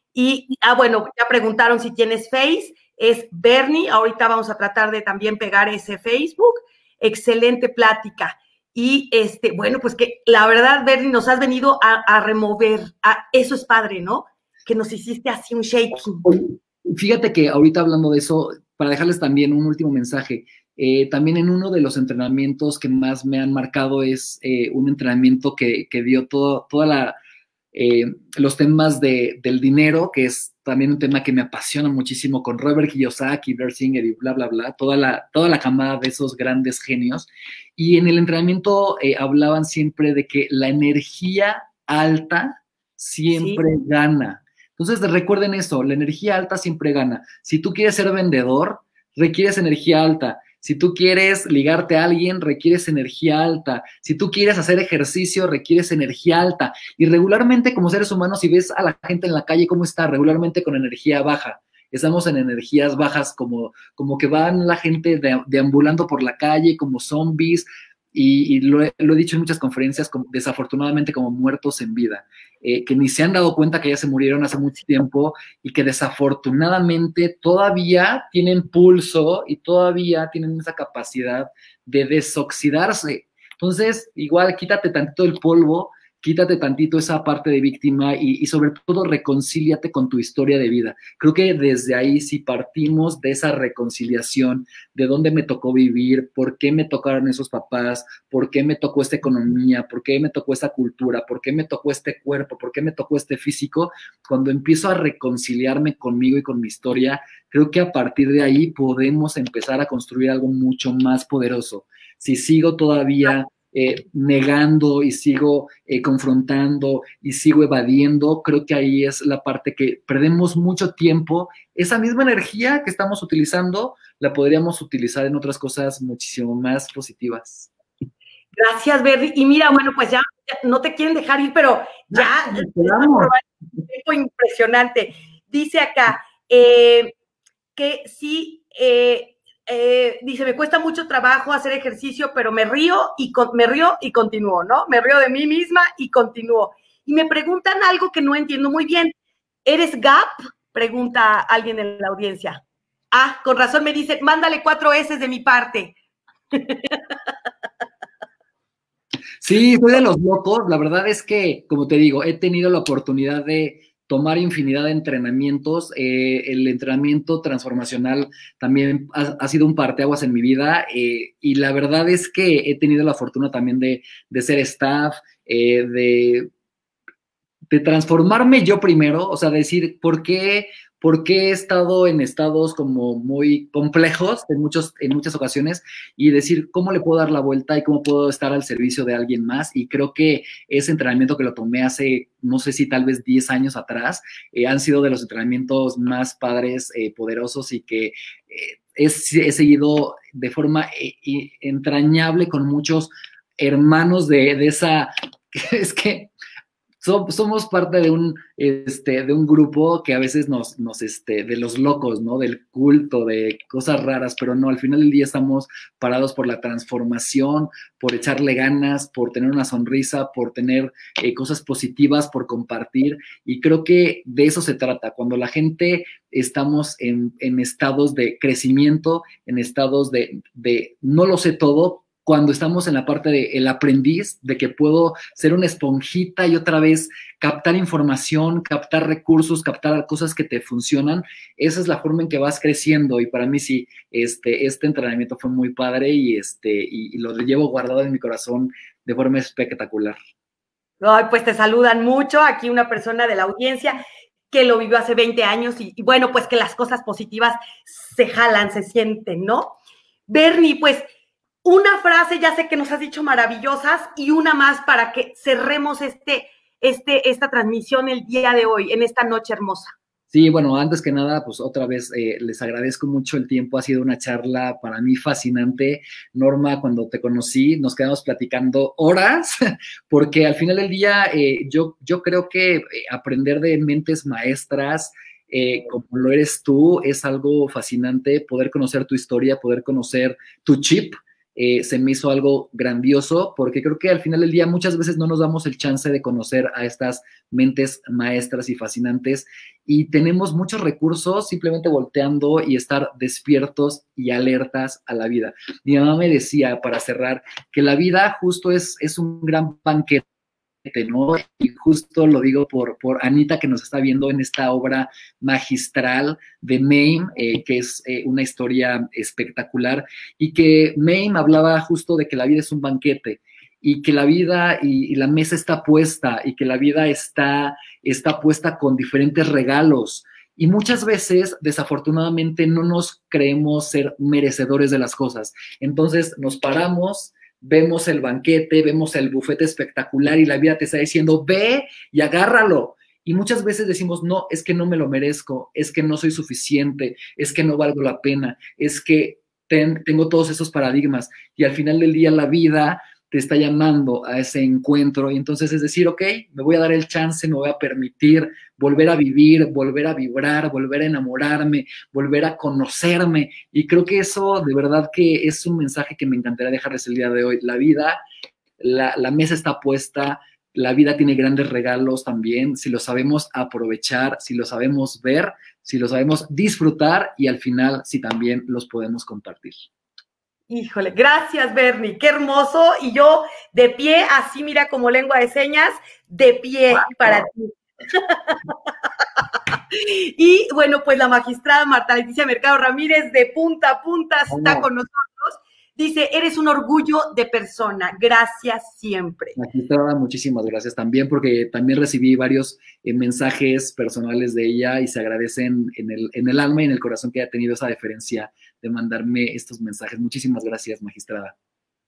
Speaker 1: Y, ah, bueno, ya preguntaron si tienes Face, es Bernie, ahorita vamos a tratar de también pegar ese Facebook. Excelente plática. Y, este, bueno, pues que la verdad, Bernie, nos has venido a, a remover, a, eso es padre, ¿no? Que nos hiciste así un shaking.
Speaker 2: Fíjate que ahorita hablando de eso, para dejarles también un último mensaje, Eh, también en uno de los entrenamientos que más me han marcado es eh, un entrenamiento que, que dio todo, toda la, eh, los temas de, del dinero, que es también un tema que me apasiona muchísimo, con Robert Kiyosaki, Bert Singer y bla, bla, bla, toda la, toda la camada de esos grandes genios. Y en el entrenamiento eh, hablaban siempre de que la energía alta siempre sí. gana. Entonces recuerden eso, la energía alta siempre gana. Si tú quieres ser vendedor, requieres energía alta. Si tú quieres ligarte a alguien, requieres energía alta. Si tú quieres hacer ejercicio, requieres energía alta. Y regularmente como seres humanos, si ves a la gente en la calle, ¿cómo está? Regularmente con energía baja. Estamos en energías bajas, como, como que van la gente de, deambulando por la calle como zombies. Y, y lo, he, lo he dicho en muchas conferencias, como, desafortunadamente como muertos en vida, eh, que ni se han dado cuenta que ya se murieron hace mucho tiempo y que desafortunadamente todavía tienen pulso y todavía tienen esa capacidad de desoxidarse. Entonces, igual quítate tantito el polvo, quítate tantito esa parte de víctima y, y sobre todo reconcíliate con tu historia de vida. Creo que desde ahí, si partimos de esa reconciliación, de dónde me tocó vivir, por qué me tocaron esos papás, por qué me tocó esta economía, por qué me tocó esta cultura, por qué me tocó este cuerpo, por qué me tocó este físico, cuando empiezo a reconciliarme conmigo y con mi historia, creo que a partir de ahí podemos empezar a construir algo mucho más poderoso. Si sigo todavía eh, negando y sigo eh, confrontando y sigo evadiendo, creo que ahí es la parte que perdemos mucho tiempo. Esa misma energía que estamos utilizando la podríamos utilizar en otras cosas muchísimo más positivas.
Speaker 1: Gracias, Berry. Y mira, bueno, pues ya, ya no te quieren dejar ir, pero ya es un tiempo impresionante. Dice acá eh, que sí, eh, eh, dice, me cuesta mucho trabajo hacer ejercicio, pero me río y con, me río y continúo, ¿no? Me río de mí misma y continúo. Y me preguntan algo que no entiendo muy bien. ¿Eres gap? Pregunta alguien en la audiencia. Ah, con razón me dice, mándale cuatro S de mi parte.
Speaker 2: Sí, soy de los locos. La verdad es que, como te digo, he tenido la oportunidad de tomar infinidad de entrenamientos. Eh, el entrenamiento transformacional también ha, ha sido un parteaguas en mi vida eh, y la verdad es que he tenido la fortuna también de, de ser staff, eh, de, de transformarme yo primero, o sea, decir, ¿por qué? Porque he estado en estados como muy complejos en, muchos, en muchas ocasiones y decir cómo le puedo dar la vuelta y cómo puedo estar al servicio de alguien más. Y creo que ese entrenamiento que lo tomé hace, no sé si tal vez diez años atrás, eh, han sido de los entrenamientos más padres, eh, poderosos y que eh, he, he seguido de forma eh, entrañable con muchos hermanos de, de esa... Es que somos parte de un, este, de un grupo que a veces nos, nos, este, de los locos, ¿no? Del culto, de cosas raras, pero no, al final del día estamos parados por la transformación, por echarle ganas, por tener una sonrisa, por tener eh, cosas positivas, por compartir, y creo que de eso se trata. Cuando la gente estamos en, en estados de crecimiento, en estados de, de no lo sé todo, cuando estamos en la parte de el aprendiz, de que puedo ser una esponjita y otra vez captar información, captar recursos, captar cosas que te funcionan, esa es la forma en que vas creciendo. Y para mí sí, este, este entrenamiento fue muy padre y, este, y, y lo llevo guardado en mi corazón de forma espectacular.
Speaker 1: Ay, pues te saludan mucho, aquí una persona de la audiencia que lo vivió hace veinte años y, y bueno, pues que las cosas positivas se jalan, se sienten, ¿no? Bernie, pues una frase, ya sé que nos has dicho maravillosas, y una más para que cerremos este, este, esta transmisión el día de hoy, en esta noche hermosa.
Speaker 2: Sí, bueno, antes que nada, pues otra vez eh, les agradezco mucho el tiempo, ha sido una charla para mí fascinante. Norma, cuando te conocí, nos quedamos platicando horas, porque al final del día eh, yo, yo creo que aprender de mentes maestras, eh, como lo eres tú, es algo fascinante, poder conocer tu historia, poder conocer tu chip. Eh, se me hizo algo grandioso, porque creo que al final del día muchas veces no nos damos el chance de conocer a estas mentes maestras y fascinantes, y tenemos muchos recursos simplemente volteando y estar despiertos y alertas a la vida. Mi mamá me decía, para cerrar, que la vida justo es, es un gran banquete, ¿no? Y justo lo digo por, por Anita, que nos está viendo en esta obra magistral de Mame, eh, que es eh, una historia espectacular, y que Mame hablaba justo de que la vida es un banquete, y que la vida y, y la mesa está puesta, y que la vida está, está puesta con diferentes regalos. Y muchas veces, desafortunadamente, no nos creemos ser merecedores de las cosas. Entonces nos paramos, vemos el banquete, vemos el bufete espectacular y la vida te está diciendo, ve y agárralo. Y muchas veces decimos, no, es que no me lo merezco, es que no soy suficiente, es que no valgo la pena, es que ten, tengo todos esos paradigmas. Y al final del día la vida te está llamando a ese encuentro, y entonces es decir, ok, me voy a dar el chance, me voy a permitir volver a vivir, volver a vibrar, volver a enamorarme, volver a conocerme, y creo que eso de verdad que es un mensaje que me encantaría dejarles el día de hoy. La vida, la, la mesa está puesta, la vida tiene grandes regalos también, si lo sabemos aprovechar, si lo sabemos ver, si lo sabemos disfrutar, y al final si también los podemos compartir.
Speaker 1: Híjole, gracias, Bernie, qué hermoso. Y yo de pie, así mira como lengua de señas, de pie wow. Para ti. Y bueno, pues la magistrada Marta Leticia Mercado Ramírez, de punta a punta, está oh. con nosotros. Dice, eres un orgullo de persona. Gracias siempre.
Speaker 2: Magistrada, muchísimas gracias también, porque también recibí varios eh, mensajes personales de ella y se agradecen en el, en el alma y en el corazón que haya tenido esa deferencia de mandarme estos mensajes. Muchísimas gracias, magistrada.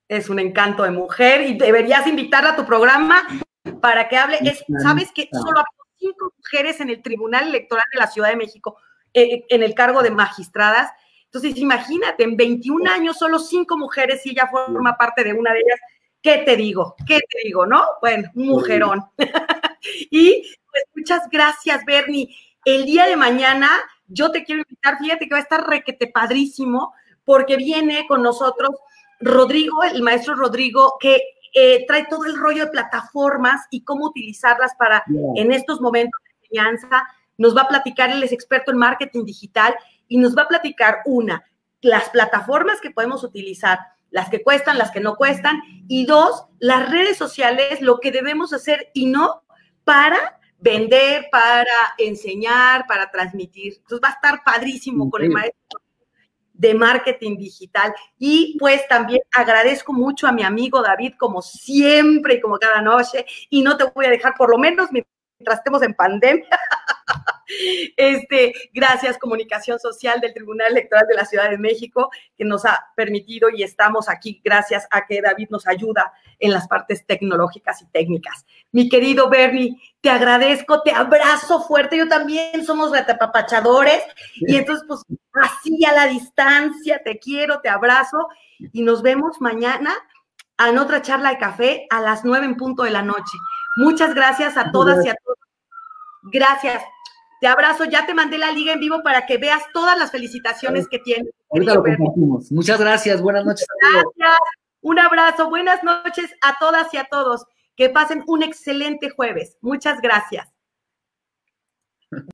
Speaker 1: Es un encanto de mujer y deberías invitarla a tu programa para que hable. Es, ¿sabes que solo hay cinco mujeres en el Tribunal Electoral de la Ciudad de México eh, en el cargo de magistradas? Entonces, imagínate, en veintiún años solo cinco mujeres y ella forma parte de una de ellas. ¿Qué te digo? ¿Qué te digo, no? Bueno, un mujerón. Y pues muchas gracias, Bernie. El día de mañana yo te quiero invitar, fíjate que va a estar requete padrísimo, porque viene con nosotros Rodrigo, el maestro Rodrigo, que eh, trae todo el rollo de plataformas y cómo utilizarlas para yeah. en estos momentos de enseñanza. Nos va a platicar, él es experto en marketing digital y nos va a platicar, una, las plataformas que podemos utilizar, las que cuestan, las que no cuestan, y dos, las redes sociales, lo que debemos hacer y no para vender, para enseñar, para transmitir. Entonces va a estar padrísimo sí. con el maestro de marketing digital. Y pues también agradezco mucho a mi amigo David, como siempre y como cada noche, y no te voy a dejar por lo menos mientras estemos en pandemia. Este, gracias, Comunicación Social del Tribunal Electoral de la Ciudad de México, que nos ha permitido y estamos aquí gracias a que David nos ayuda en las partes tecnológicas y técnicas. Mi querido Bernie, te agradezco, te abrazo fuerte, yo también somos retapapachadores, y entonces pues así a la distancia, te quiero, te abrazo, y nos vemos mañana en otra charla de café a las nueve en punto de la noche. Muchas gracias a todas y a todos. Gracias. Te abrazo, ya te mandé la liga en vivo para que veas todas las felicitaciones que tienes.
Speaker 2: Ahorita lo compartimos. Muchas gracias, buenas noches a todos.
Speaker 1: Gracias, un abrazo, buenas noches a todas y a todos. Que pasen un excelente jueves. Muchas gracias.